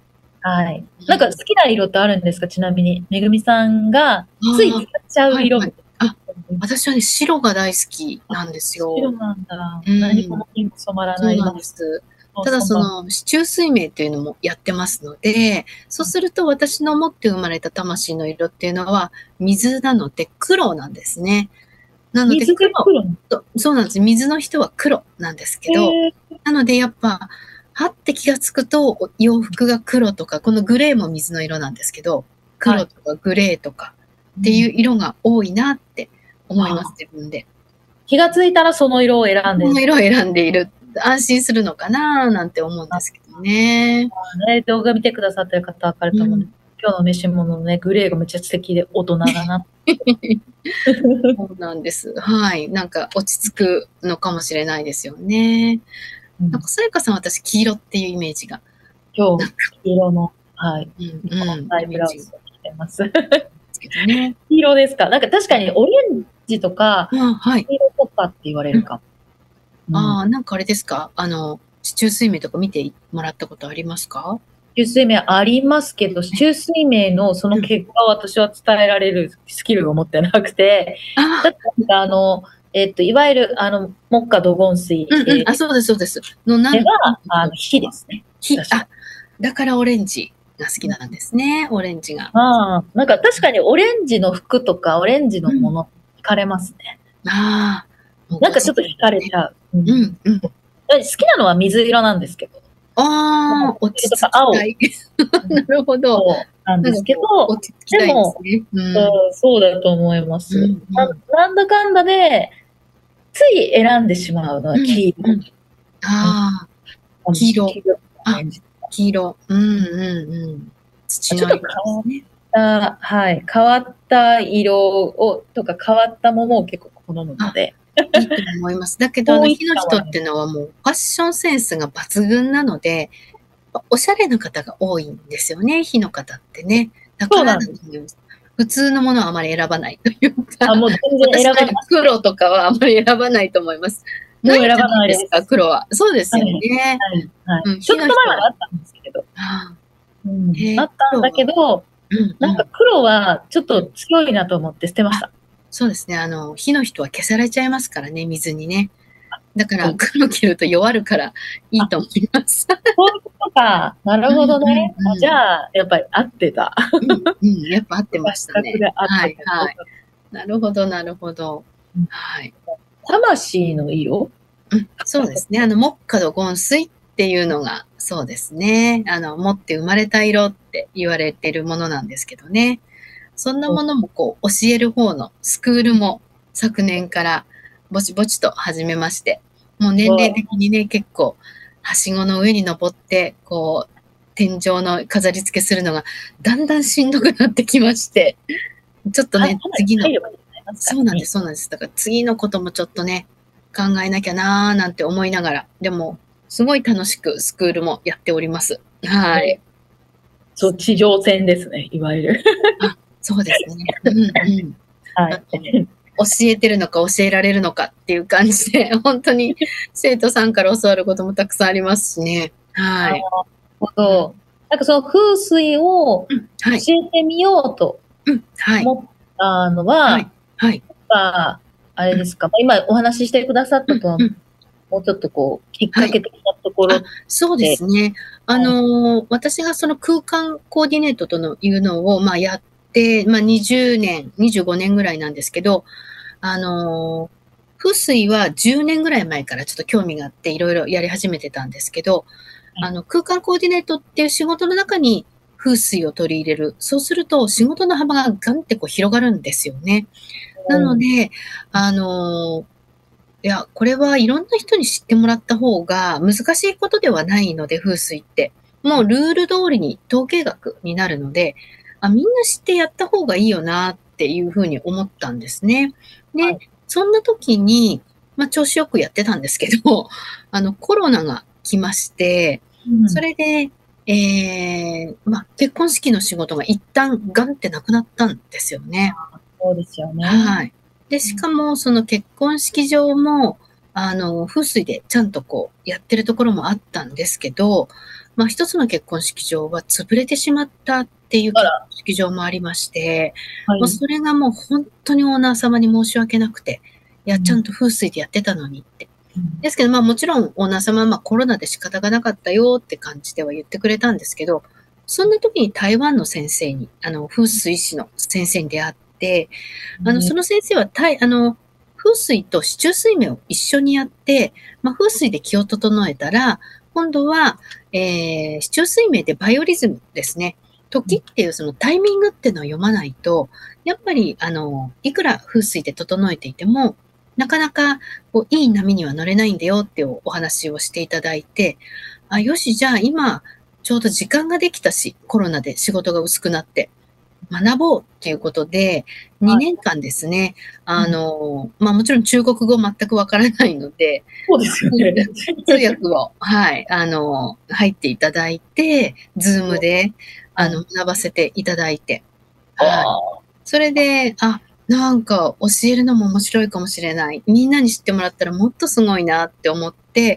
はい。なんか好きな色ってあるんですか？ちなみに。めぐみさんがつい使っちゃう色。 はいはい、あ、私はね、白が大好きなんですよ。 白なんだ。 うん、 何も染まらない。 そうなんです。ただその、四柱推命っていうのもやってますので、そうすると私の持って生まれた魂の色っていうのは水なので黒なんですね。なので黒。そうなんです。水の人は黒なんですけど、なのでやっぱ、はって気がつくと洋服が黒とか、このグレーも水の色なんですけど、黒とかグレーとかっていう色が多いなって思います、自分で。 気がついたらその色を選んでいる。その色を選んでいる。安心するのかななんて思うんですけどね。 ね、動画見てくださってる方は分かると思うんです、うん、今日の召し物のね、グレーがめっちゃ素敵で大人だな。 そうなんです。はい。なんか落ち着くのかもしれないですよね。うん、なんかさやかさん、私黄色っていうイメージが。 今日、黄色の、はい。 うん、うん。 ライブラウスを着てます。 ね、 黄色ですか？なんか確かにオレンジとか、 うん、はい。 黄色とかって言われるかも。 うん、ああ、なんかあれですか？あの、四柱推命とか見てもらったことありますか？ 四柱推命ありますけど、四柱推命のその結果を私は伝えられるスキルを持ってなくて、だからあの、えっと、いわゆる、あの、木火土金水。 うんうん、あ、そうです、そうです。の、 なんは、あの、火ですね。 火。あ、だからオレンジが好きなんですね、オレンジが。 ああ、なんか確かにオレンジの服とかオレンジのもの、惹かれますね。 ああ。なんかちょっと惹かれちゃう。 うん、うん。 好きなのは水色なんですけど。 ああ、落ち着きたい。なるほど。 なんですけど、 でも、 そうだと思います。なんだかんだで、つい選んでしまうのは黄色。 ああ、黄色。あ、黄色。うんうんうん。 ちょっと変わった、はい、変わった色を、とか変わったものを結構好むので。 いいと思います。だけど、あの、火の人っていうのはもう、ファッションセンスが抜群なので、おしゃれな方が多いんですよね、火の方ってね。だから、普通のものはあまり選ばないというか、 あ、もう全然選ばない。 黒とかはあまり選ばないと思います。 もう選ばないですか、黒は。そうですよね。 はいはい。ちょっと前まであったんですけど。あったんだけど、なんか黒はちょっと強いなと思って捨てました。 そうですね。あの、火の人は消されちゃいますからね、水にね。だから、黒着ると弱るからいいと思います。 そういうことか。なるほどね。じゃあ、やっぱり合ってた。 うん、やっぱ合ってましたね。はい、はい。なるほど、なるほど。はい。 魂の色？ うん、そうですね。あの、木火土金水っていうのが、そうですね。あの、持って生まれた色って言われてるものなんですけどね。そんなものもこう、教える方のスクールも昨年からぼちぼちと始めまして、もう年齢的にね、結構、はしごの上に登って、こう、天井の飾り付けするのがだんだんしんどくなってきまして、ちょっとね、次の、そうなんです、そうなんです。だから次のこともちょっとね、考えなきゃなーなんて思いながら、でも、すごい楽しくスクールもやっております。はい。 そう、地上戦ですね、いわゆる。 あ、そうですね。うんうん。はい。教えてるのか教えられるのかっていう感じで、本当に生徒さんから教わることもたくさんありますしね。はい。なるほど。なんかその風水を教えてみようと思ったのは、 はい。はい。 あれですか、今お話ししてくださったとは、もうちょっとこう、きっかけ的なところ、はい、 そうですね。あのー、私がその空間コーディネートとのいうのを、まあ、やって、まあ、にじゅうねん、にじゅうごねんぐらいなんですけど、あのー、風水はじゅうねんぐらい前からちょっと興味があっていろいろやり始めてたんですけど、あの、空間コーディネートっていう仕事の中に風水を取り入れる。そうすると仕事の幅がガンってこう広がるんですよね。なので、あのー、いや、これはいろんな人に知ってもらった方が難しいことではないので、風水って。もうルール通りに統計学になるので、あ、みんな知ってやった方がいいよなっていうふうに思ったんですね。で、はい、そんな時に、まあ調子よくやってたんですけど、あのコロナが来まして、うん、それで、えー、まあ結婚式の仕事が一旦ガンってなくなったんですよね。 そうですよね。 はい。で、しかも、その結婚式場も、あの、風水でちゃんとこう、やってるところもあったんですけど、 まあ一つの結婚式場は潰れてしまったっていう結婚式場もありまして、 はい。 もうそれがもう本当にオーナー様に申し訳なくて、いや、ちゃんと風水でやってたのにって。ですけど、まあもちろんオーナー様はまあコロナで仕方がなかったよって感じでは言ってくれたんですけど、そんな時に台湾の先生に、あの、風水師の先生に出会って、あの、その先生はたい、あの、風水と四柱推命を一緒にやって、まあ風水で気を整えたら、今度は、えー、四柱推命でバイオリズムですね。時っていうそのタイミングっていうのを読まないと、やっぱり、あの、いくら風水で整えていても、なかなかこういい波には乗れないんだよっていうお話をしていただいて、あ、よし、じゃあ今、ちょうど時間ができたし、コロナで仕事が薄くなって、学ぼうっていうことで、にねんかんですね、あの、まあもちろん中国語全くわからないので、 そうですよね。 通訳を、はい、あの、入っていただいて、ズームで、あの、学ばせていただいて、はい。それで、あ、なんか教えるのも面白いかもしれない。みんなに知ってもらったらもっとすごいなって思って、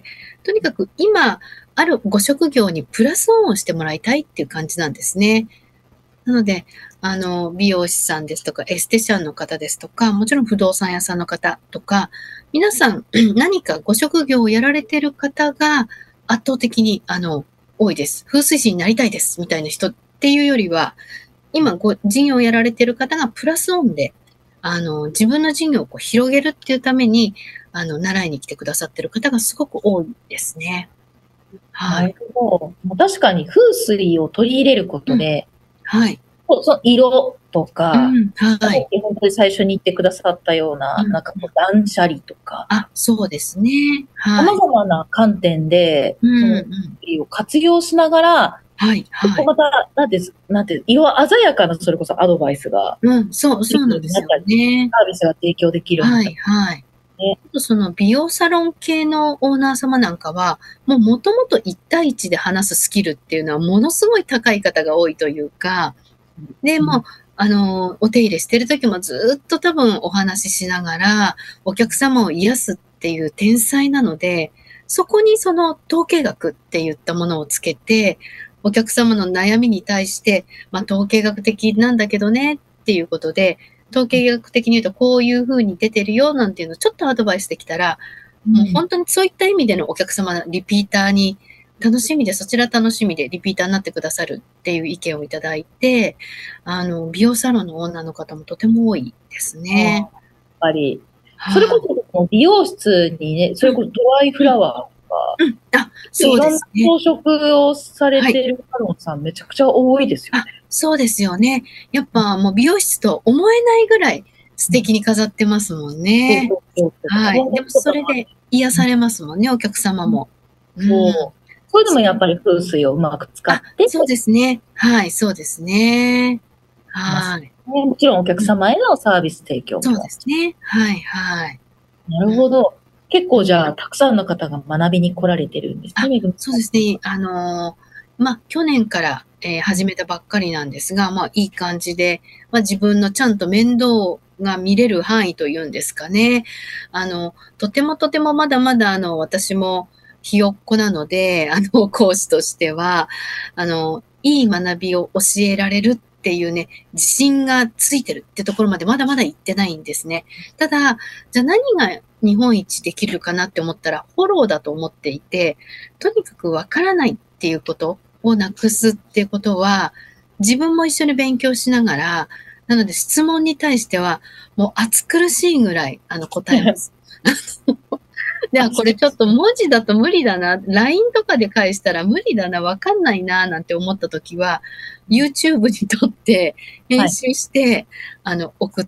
とにかく今あるご職業にプラスオンをしてもらいたいっていう感じなんですね。なので、あの、美容師さんですとか、エステシャンの方ですとか、もちろん不動産屋さんの方とか、皆さん何かご職業をやられている方が圧倒的に、あの、多いです。風水師になりたいです、みたいな人っていうよりは、今ご事業をやられている方がプラスオンで、あの、自分の事業をこう広げるっていうために、あの、習いに来てくださっている方がすごく多いですね。は。 ないるほど。もう確かに風水を取り入れることで、 はい。 こうその色とうか、 ん、はい。 本当に最初に言ってくださったような、 うんなんかこう断捨離とか、 あ、そうですね。は様い。 々な観点で、 うん、 そのうん。 風水を活用しながら、 はい、はい。 また、なんて、なんて、色鮮やかな、それこそアドバイスが、 うん、そう、そうなんですよね。 サービスが提供できるようになったはい、はい。 ね。 あとその美容サロン系のオーナー様なんかは、もう元々いち対いちで話すスキルっていうのはものすごい高い方が多いというか、で、もう、あの、お手入れしてる時もずっと多分お話ししながら、お客様を癒すっていう天才なので、そこにその統計学って言ったものをつけて、お客様の悩みに対して、まあ統計学的なんだけどねっていうことで、統計学的に言うとこういう風に出てるよなんていうのをちょっとアドバイスできたら、もう本当にそういった意味でのお客様、リピーターに楽しみで、そちら楽しみでリピーターになってくださるっていう意見をいただいて、あの、美容サロンのオーナーの方もとても多いですね。 やっぱり、 はいそれこそ美容室にね、それこそドライフラワーとか、 うん、あ、そうですね。 いろんな装飾をされてるサロンさんめちゃくちゃ多いですよね。 そうですよね。やっぱもう美容室と思えないぐらい素敵に飾ってますもんね。はい。でもそれで癒されますもんね、お客様も。 そう。そういうのもやっぱり風水をうまく使って。 そうですね。はい、そうですね。はい。 もちろんお客様へのサービス提供も。 そうですね。はい、はい。 なるほど。結構じゃあ、たくさんの方が学びに来られてるんですね。 そうですね。あのー、まあ、去年から、えー、始めたばっかりなんですが、まあ、いい感じで、まあ、自分のちゃんと面倒が見れる範囲というんですかね。あの、とてもとてもまだまだ、あの、私もひよっこなので、あの、講師としては、あの、いい学びを教えられるっていうね、自信がついてるってところまでまだまだ行ってないんですね。ただ、じゃあ何が日本一できるかなって思ったらフォローだと思っていて、とにかくわからないっていうことをなくすっていうことは、自分も一緒に勉強しながら、なので質問に対しては、もう暑苦しいぐらい、あの、答えます。では、これちょっと文字だと無理だな、ライン とかで返したら無理だな、わかんないな、なんて思ったときは、YouTube に撮って、編集して、はい、あの、送って、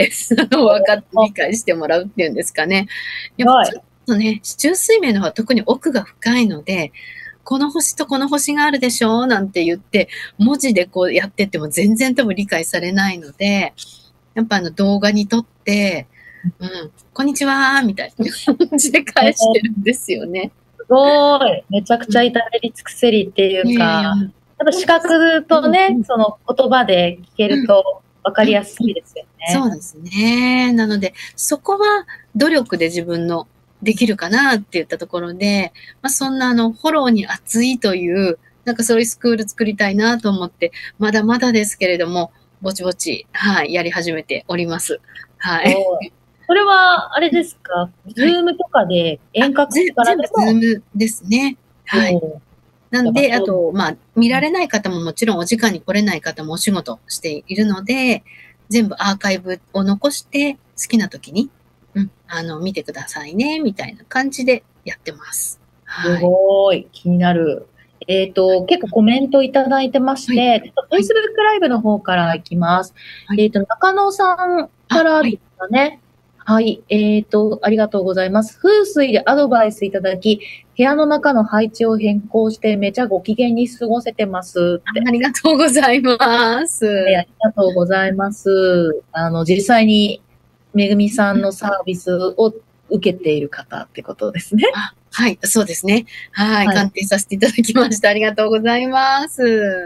分かって理解してもらうっていうんですかね。やっぱちょっとね、四柱推命の方は特に奥が深いので、この星とこの星があるでしょなんて言って、文字でこうやってっても全然多分理解されないので、やっぱあの動画に撮って、うん、こんにちはーみたいな感じで返してるんですよね。 すごい。めちゃくちゃ至れり尽くせりっていうか、やっぱ視覚とね、うん、その言葉で聞けると分かりやすいですよね。 そうですね。なので、そこは努力で自分のできるかなって言ったところで、まあ、そんなあのフォローに熱いというなんかそういうスクール作りたいなと思って、まだまだですけれども、ぼちぼち、はい、やり始めております。はい。 おーそれは、あれですか、ズームとかで遠隔ぜからで全部ズも、 ームですね。はい。 おーなんで、 やっぱそうあと、まあ、見られない方ももちろんお時間に来れない方もお仕事しているので、全部アーカイブを残して好きな時に、うん、あの、見てくださいね、みたいな感じでやってます。 すはい。 ごい、気になる。えっと、結構コメントいただいてましはい。 て、ちょっとはい。 Facebook ライブの方からいきます。 はい。 えっと、中野さんかあ、 らですはい。 かね。はい。えっと、ありがとうございます。風水でアドバイスいただき、部屋の中の配置を変更してめちゃご機嫌に過ごせてますって。 ありがとうございまはい、あす。 りがとうございます。あの、実際にめぐみさんのサービスを受けている方ってことですね。 あ、はい、そうですね。はい、 はい。 鑑定させていただきました。ありがとうございます。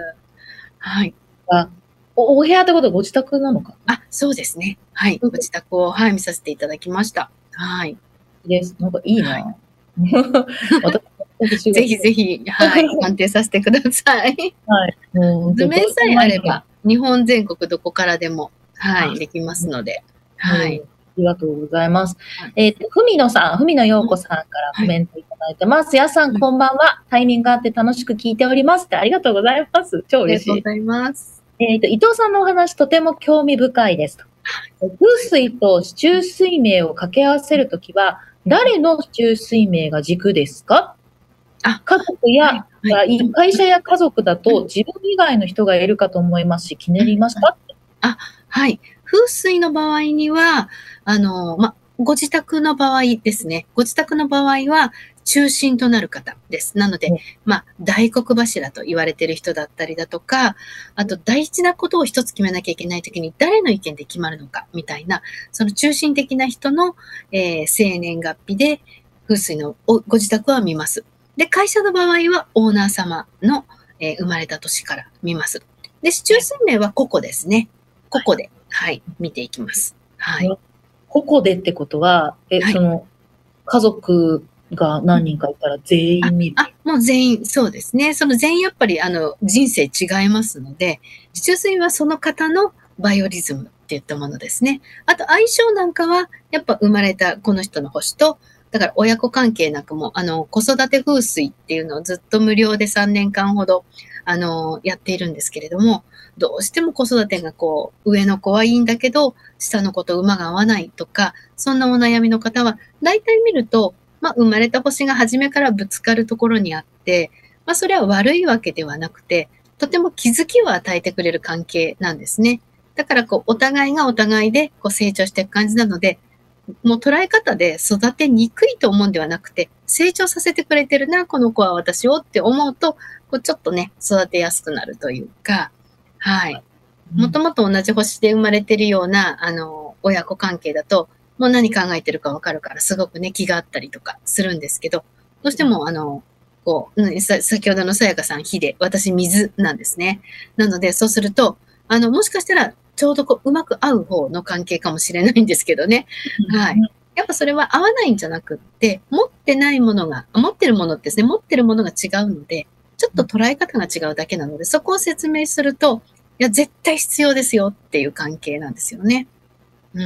はい。 あお、お部屋ってことはご自宅なのかあ、そうですね。はい。 な？ ご自宅を、はい、見させていただきました。はい。 です。なんかいいはい。 な。私、私がぜひぜひ、はい、鑑定させてください。 はい。もう本当どう図面さえでもいいけど。 あれば、日本全国どこからでも、はあ、 い、できますので。はい。 もう、ありがとうございます。 はい。 えっと、ふみのさん、ふみのよううん、 こさんからコはい。 メントいただいてます。やすさん、 はい。 こんばんは。タイミングがあって楽しく聞いておりますって、ありがとうございます。超ありが嬉しい。 とうございます。 えっと、伊藤さんのお話、とても興味深いですと。風水と四柱推命を掛け合わせるときは、誰の四柱推命が軸ですか？ あ、 家族はい、 や、 はい。うん、 会社や家族だうん、 と自分以外の人がいるかと思いますし、気にうん、 なりましうん。 た？ あ、はい。風水の場合には、あの、ま、ご自宅の場合ですね。ご自宅の場合は、中心となる方です。なので、 うんま、大黒柱と言われている人だったりだとか、あと大事なことを一つ決めなきゃいけないときに誰の意見で決まるのかみたいな、その中心的な人の、えー生年月日で風水のおご自宅は見ます。で、会社の場合はオーナー様の、えー生まれた年から見ます。で、四柱推命は個々ですね。個々で、はい、見ていきます。はい。 個々でってことは、え、 はい。 その、家族がうん。 何人かいたら全あ、 員見る？ あ、もう全員、そうですね。その全員やっぱりあの、人生違いますので、四柱推はその方のバイオリズムっていったものですね。あと相性なんかは、やっぱ生まれたこの人の星と、だから親子関係なんかも、あの、子育て風水っていうのをずっと無料でさんねんかんほど、あの、やっているんですけれども、どうしても子育てがこう、上の子はいいんだけど、下の子と馬が合わないとか、そんなお悩みの方は、大体見ると、まあ、生まれた星が初めからぶつかるところにあって、まあ、それは悪いわけではなくて、とても気づきを与えてくれる関係なんですね。だからこう、お互いがお互いでこう成長していく感じなので、もう捉え方で育てにくいと思うんではなくて、成長させてくれてるな、この子は私をって思うと、こうちょっとね、育てやすくなるというか、はい。もともと同じ星で生まれてるような、あの、親子関係だと、もう何考えてるかわかるから、すごくね、気があったりとかするんですけど、どうしても、あの、こう、うんさ先ほどのさやかさん火で、私水なんですね。なので、そうすると、あの、もしかしたら、ちょうどこう、うまく合う方の関係かもしれないんですけどね。はい。やっぱそれは合わないんじゃなくって、持ってないものが、持ってるものってですね、持ってるものが違うので、ちょっと捉え方が違うだけなので、そこを説明すると、いや、絶対必要ですよっていう関係なんですよね。うん。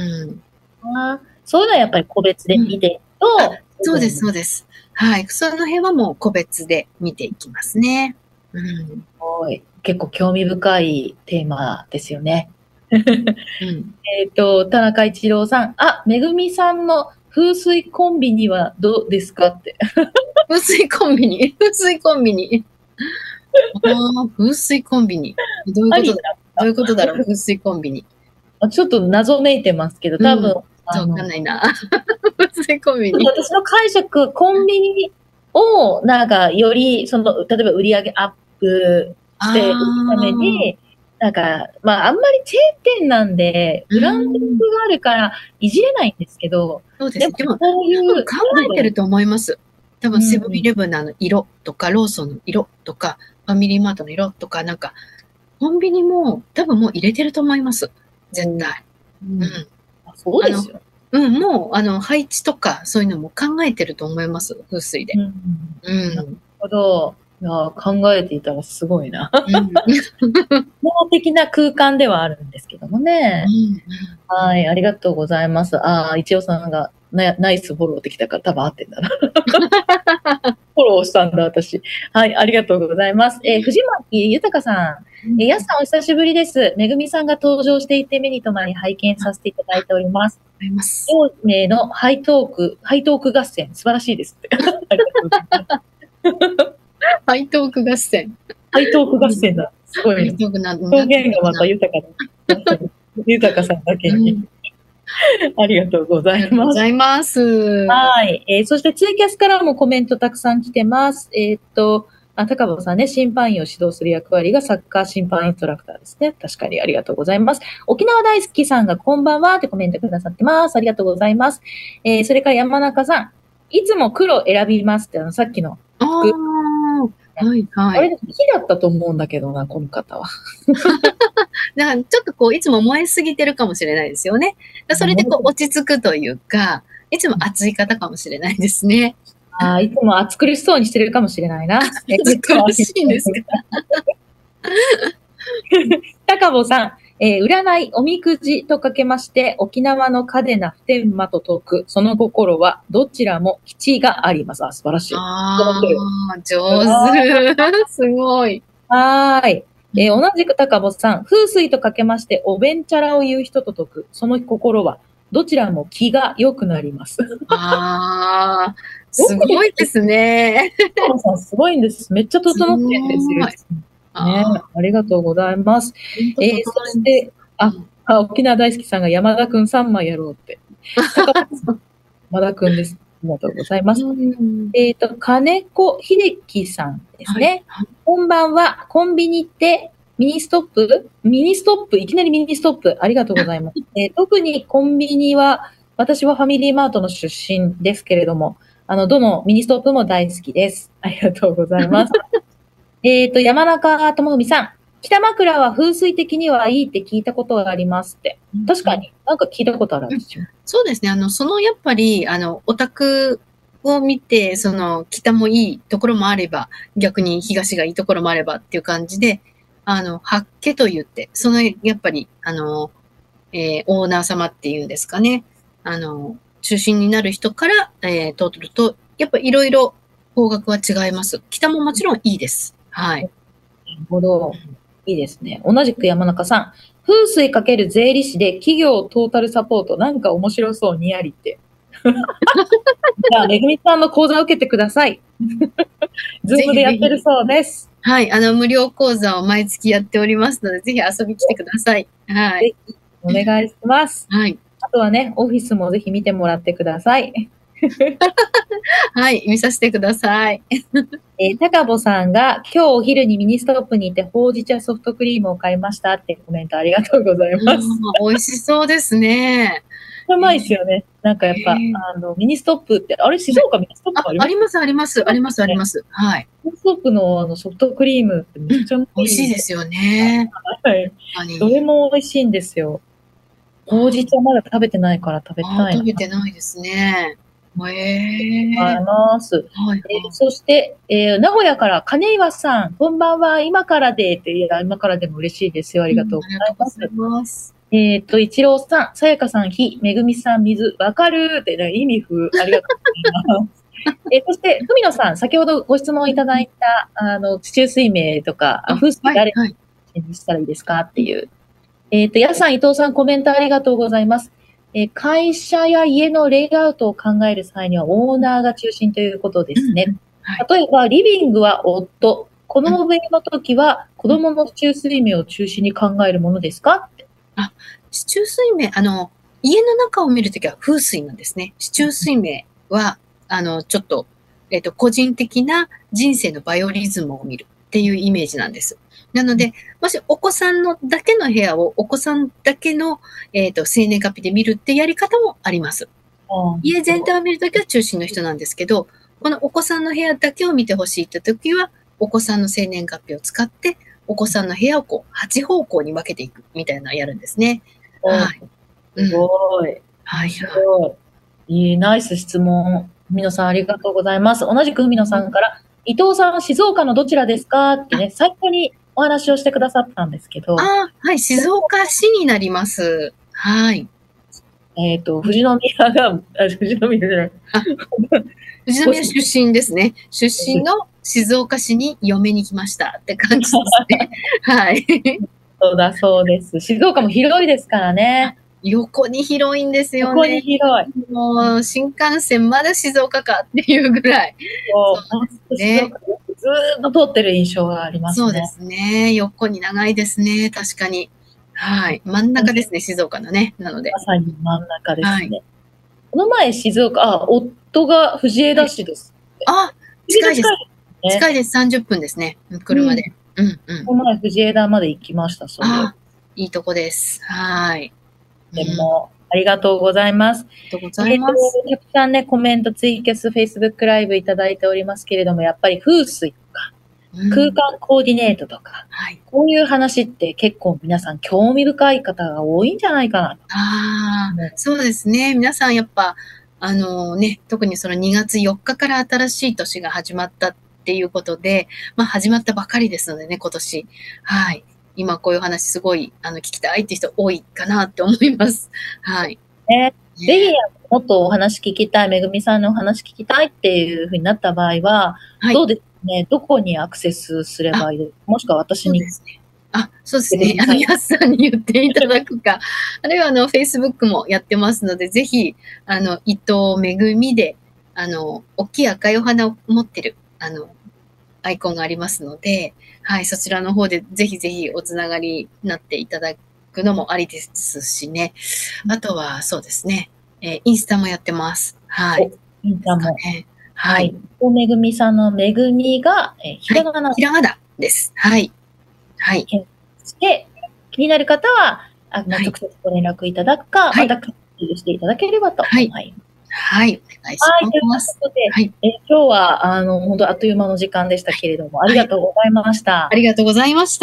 あーそういうのはやっぱり個別でうん。 見ていくあ、 と、 そうです、そうです。はい。その辺はもう個別で見ていきますね。うん。 すごい結構興味深いテーマですよね。 うん。 えっと、田中一郎さん、あ、めぐみさんの風水コンビニはどうですかって。 風水コンビニ風水コンビニ。ああ、風水コンビニ。どういうありだことだどういうことだろう風水コンビニ。 あちょっと謎めいてますけど、多分、 うん。 あわかんの、 ないな。風水コンビニ。 私の解釈、コンビニを、なんか、より、その、例えば売り上げアップしていくためああ。 に、なんか、まあ、あんまりチェーン店なんで、 うブランディンん。 グがあるから、いじれないんですけど、 そうですね。 でも、 でも、 こうい多分う、 考えてると思います。多う分セブンイん、 レブンのあの色とか、ローソンの色とか、ファミリーマートの色とか、なんか、コンビニも多分もう入れてると思います。絶対。 ううん。 ん、そうあの、 ですよ。 うん、もう、あの、配置とか、そういうのも考えてると思います。風水で。 うん、 うなるん。 ほど。 いやー考えていたらすごいな。 うん脳的な空間ではあるんですけどもね。 うんはい、ありがとうございます。ああ、一応さんがナナイスフォローできたから多分合ってんだな。フォローしたんだ、私。はい、ありがとうございます。えー藤巻豊さん。えー、やすさんお久しぶりです。めぐみさんが登場していて目に留まり拝見させていただいております。 あります。 陽明のハイトーク、ハイトーク合戦、素晴らしいですって。ありがとうございます。 ハイトーク合戦。 ハイトーク合戦だ。すごいね。 ハイトークな表現がまた豊かだ。豊さんだけに。 うんありがとうござありがとうごいます。 ざいます。 はい。えーそしてツイキャスからもコメントたくさん来てます。えーっと、あ、高坊さんね、審判員を指導する役割がサッカー審判インストラクターですね。確かにありがとうございます。沖縄大好きさんがこんばんはってコメントくださってます。ありがとうございます。えーそれから山中さん、いつも黒選びますってあの、さっきの、 ああ、はいあはい。 れ、火だったと思うんだけどな、この方は。 だからちょっとこう、いつも燃えすぎてるかもしれないですよね。だからそれでこう、落ち着くというか、いつも熱い方かもしれないですね。 あーいつも暑苦しそうにしてるかもしれないな。 暑苦しいんですか高坊さん、えー占い、おみくじとかけまして、沖縄の嘉手納普天間と解く、その心は、どちらも基地があります。あ、素晴らしい。 ああ、上手。すごい。 はーい。えー同じく高坊さん、風水とかけまして、おべんちゃらを言う人と解く、その心は、どちらも気が良くなります。 ああ、すごいですね。 高坊さん、すごいんです。めっちゃ整ってるんですよ。ね、 あありがとうございます。 ーえーそして、あ、あ沖縄大好きさんが山田くんさんまいやろうって。高坊さん山田くんです。ありがとうございます。 うんえっ、と、金子秀樹さんですね。 はいこんばんは。コンビニってミニストップミニストップいきなりミニストップありがとうございます。えー特にコンビニは、私はファミリーマートの出身ですけれども、あの、どのミニストップも大好きです。ありがとうございます。えっと、山中智文さん。北枕は風水的にはいいって聞いたことがありますって。確かに、なんか聞いたことあるんですよ。 そうですね。あの、そのやっぱり、あの、オタクを見て、その、北もいいところもあれば、逆に東がいいところもあればっていう感じで、あの、八家と言って、その、やっぱり、あの、えーオーナー様っていうんですかね。あの、中心になる人から、えー、取ると、やっぱいろいろ方角は違います。北ももちろんいいです。はい。 なるほど。いいですね。同じく山中さん。風水かける税理士で企業トータルサポート。なんか面白そう、にやりって。じゃあ、めぐみさんの講座を受けてください。ズームでやってるそうです。 はい。あの、無料講座を毎月やっておりますので、ぜひ遊びに来てください。はい。 お願いします。 はい。 あとはね、オフィスもぜひ見てもらってください。 はい。見させてください。 えー、高坊さんが今日お昼にミニストップに行ってほうじ茶ソフトクリームを買いましたってコメントありがとうございます。 うん美味しそうですね。 うまいですよね。なんかやっぱ、 えーあの、ミニストップって、あれ静岡ミニストッあプありますあります、あります、あります、あります。はい。 ミニストップのあのソフトクリームってめっちゃうま美味しいですよね。 はい。 本当にどれも美味しいんですよ。ほうじ茶まだ食べてないから食べたいな。 あ食べてないですね。へえあります。 はい。 えーそして、えー名古屋から金岩さん、こんばんは、今からでって、いや、今からでも嬉しいですよ。ありがとうございます。 ありがとうございます。 えっ、と、一郎さん、さやかさん、火、めぐみさん、水、わかるって、ね、意味不、ありがとうございます。えーそして、ふみのさん、先ほどご質問いただいた、あの、地中水明とか、あ風水はい、 誰はい。 にしたらいいですかっていう。えっ、と、やさん、伊藤さん、コメントありがとうございます。えー会社や家のレイアウトを考える際には、オーナーが中心ということですね。 はい。 例えば、リビングは夫、子供部屋の時は、子供の地中水明を中心に考えるものですかって。 地中水明、あの、家の中を見るときは風水なんですね。地中水明は、あの、ちょっと、えっと、個人的な人生のバイオリズムを見るっていうイメージなんです。なので、もしお子さんのだけの部屋をお子さんだけの、えっと、生年月日で見るってやり方もあります。家全体を見るときは中心の人なんですけど、このお子さんの部屋だけを見てほしいってときは、お子さんの生年月日を使って、お子さんの部屋をこう、はち方向に分けていくみたいなのをやるんですね。はい。うんすごい。 はい。 すごい。いい、ナイス質問。海野さん、ありがとうございます。同じく海野さんから、 伊藤さん、静岡のどちらですかってね、最初にお話をしてくださったんですけど、 あ、はい、静岡市になります。はい。 えっと、富士宮が、あ富士宮じゃない。 富士宮出身ですね。出身の静岡市に嫁に来ましたって感じですね。はい。 そうだそうです。静岡も広いですからね。 横に広いんですよ横にね。 広い。 もう、新幹線まだ静岡かっていうぐらい。 そうですね。ずーっと通ってる印象がありますね。 そうですね。横に長いですね。確かに。はい。真ん中ですね、静岡のね。なので。 まさに真ん中ですね。 はい、 この前、静岡、あ、夫が藤枝市です。 あ、近いです。 ね、 近いです。さんじゅっぷんですね。車で。うん、うん、うん。 この前、藤枝まで行きました、そういう。 あ、いいとこです。はい。 でも、うん、ありがとうございます。 ありがとうございます。 えー、たくさんね、コメント、ツイキャス、Facebook ライブいただいておりますけれども、やっぱり風水とか、うん、空間コーディネートとか、はい、こういう話って結構皆さん興味深い方が多いんじゃないかなと。 ああ、ね、そうですね。皆さんやっぱ、あのね、特にそのにがつよっかから新しい年が始まったっていうことで、まあ始まったばかりですのでね、今年。はい。今こういう話すごい、あの、聞きたいっていう人多いかなって思います。はい。 ね、ぜひ、もっとお話聞きたい、めぐみさんのお話聞きたいっていうふうになった場合は、はい、どうですね、どこにアクセスすればいいですか、もしくは私に。 そうですね。あ、そうですね。あの、やすさんに言っていただくか、あるいは、あの、Facebook もやってますので、ぜひ、あの、伊藤めぐみで、あの、大きい赤いお花を持ってる、あの、アイコンがありますので、はい、そちらの方でぜひぜひおつながりになっていただくのもありですしね。あとは、そうですね、えー、インスタもやってます。はい。 インスタも。 ね、 はい。おめぐみさんのめぐみが、えー、ひらがな、 はい、ひらがなです。はい。はい。 して、気になる方は、あの、はい、直接ご連絡いただくか、はい、また活用していただければと思います。はい。 はい。お願いします。 はい。ということで、はい、え今日は、あの、本当あっという間の時間でしたけれども、ありがとうございました。はい、 ありがとうございました。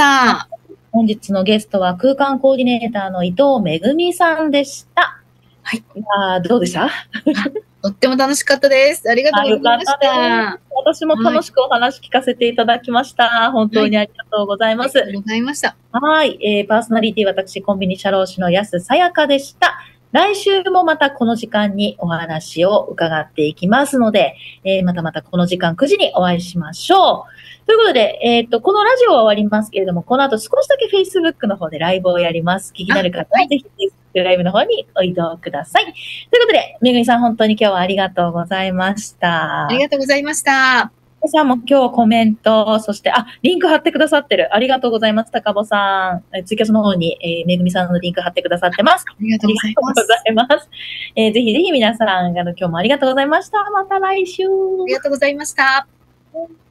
本日のゲストは空間コーディネーターの伊藤めぐみさんでした。 はい。 いやどうでしたとっても楽しかったです。ありがとうございました。 私も楽しくお話聞かせていただきました。はい、本当にありがとうございます。 はい、ありがとうございました。 はい、えー。パーソナリティ私、コンビニ社労士の安さやかでした。来週もまたこの時間にお話を伺っていきますので、えー、またまたこの時間くじにお会いしましょう。ということで、えっと、このラジオは終わりますけれども、この後少しだけ Facebook の方でライブをやります。気になる方はぜひ Facebook ライブの方にお移動ください。ということで、めぐみさん本当に今日はありがとうございました。 ありがとうございました。 皆さんも今日コメント、そして、あ、リンク貼ってくださってる。ありがとうございます。高坊さん。ツイキャスの方に、えー、めぐみさんのリンク貼ってくださってます。 ありがとうございます。 ありがとうございます。えー、ぜひぜひ皆さん、あの、今日もありがとうございました。また来週。ありがとうございました。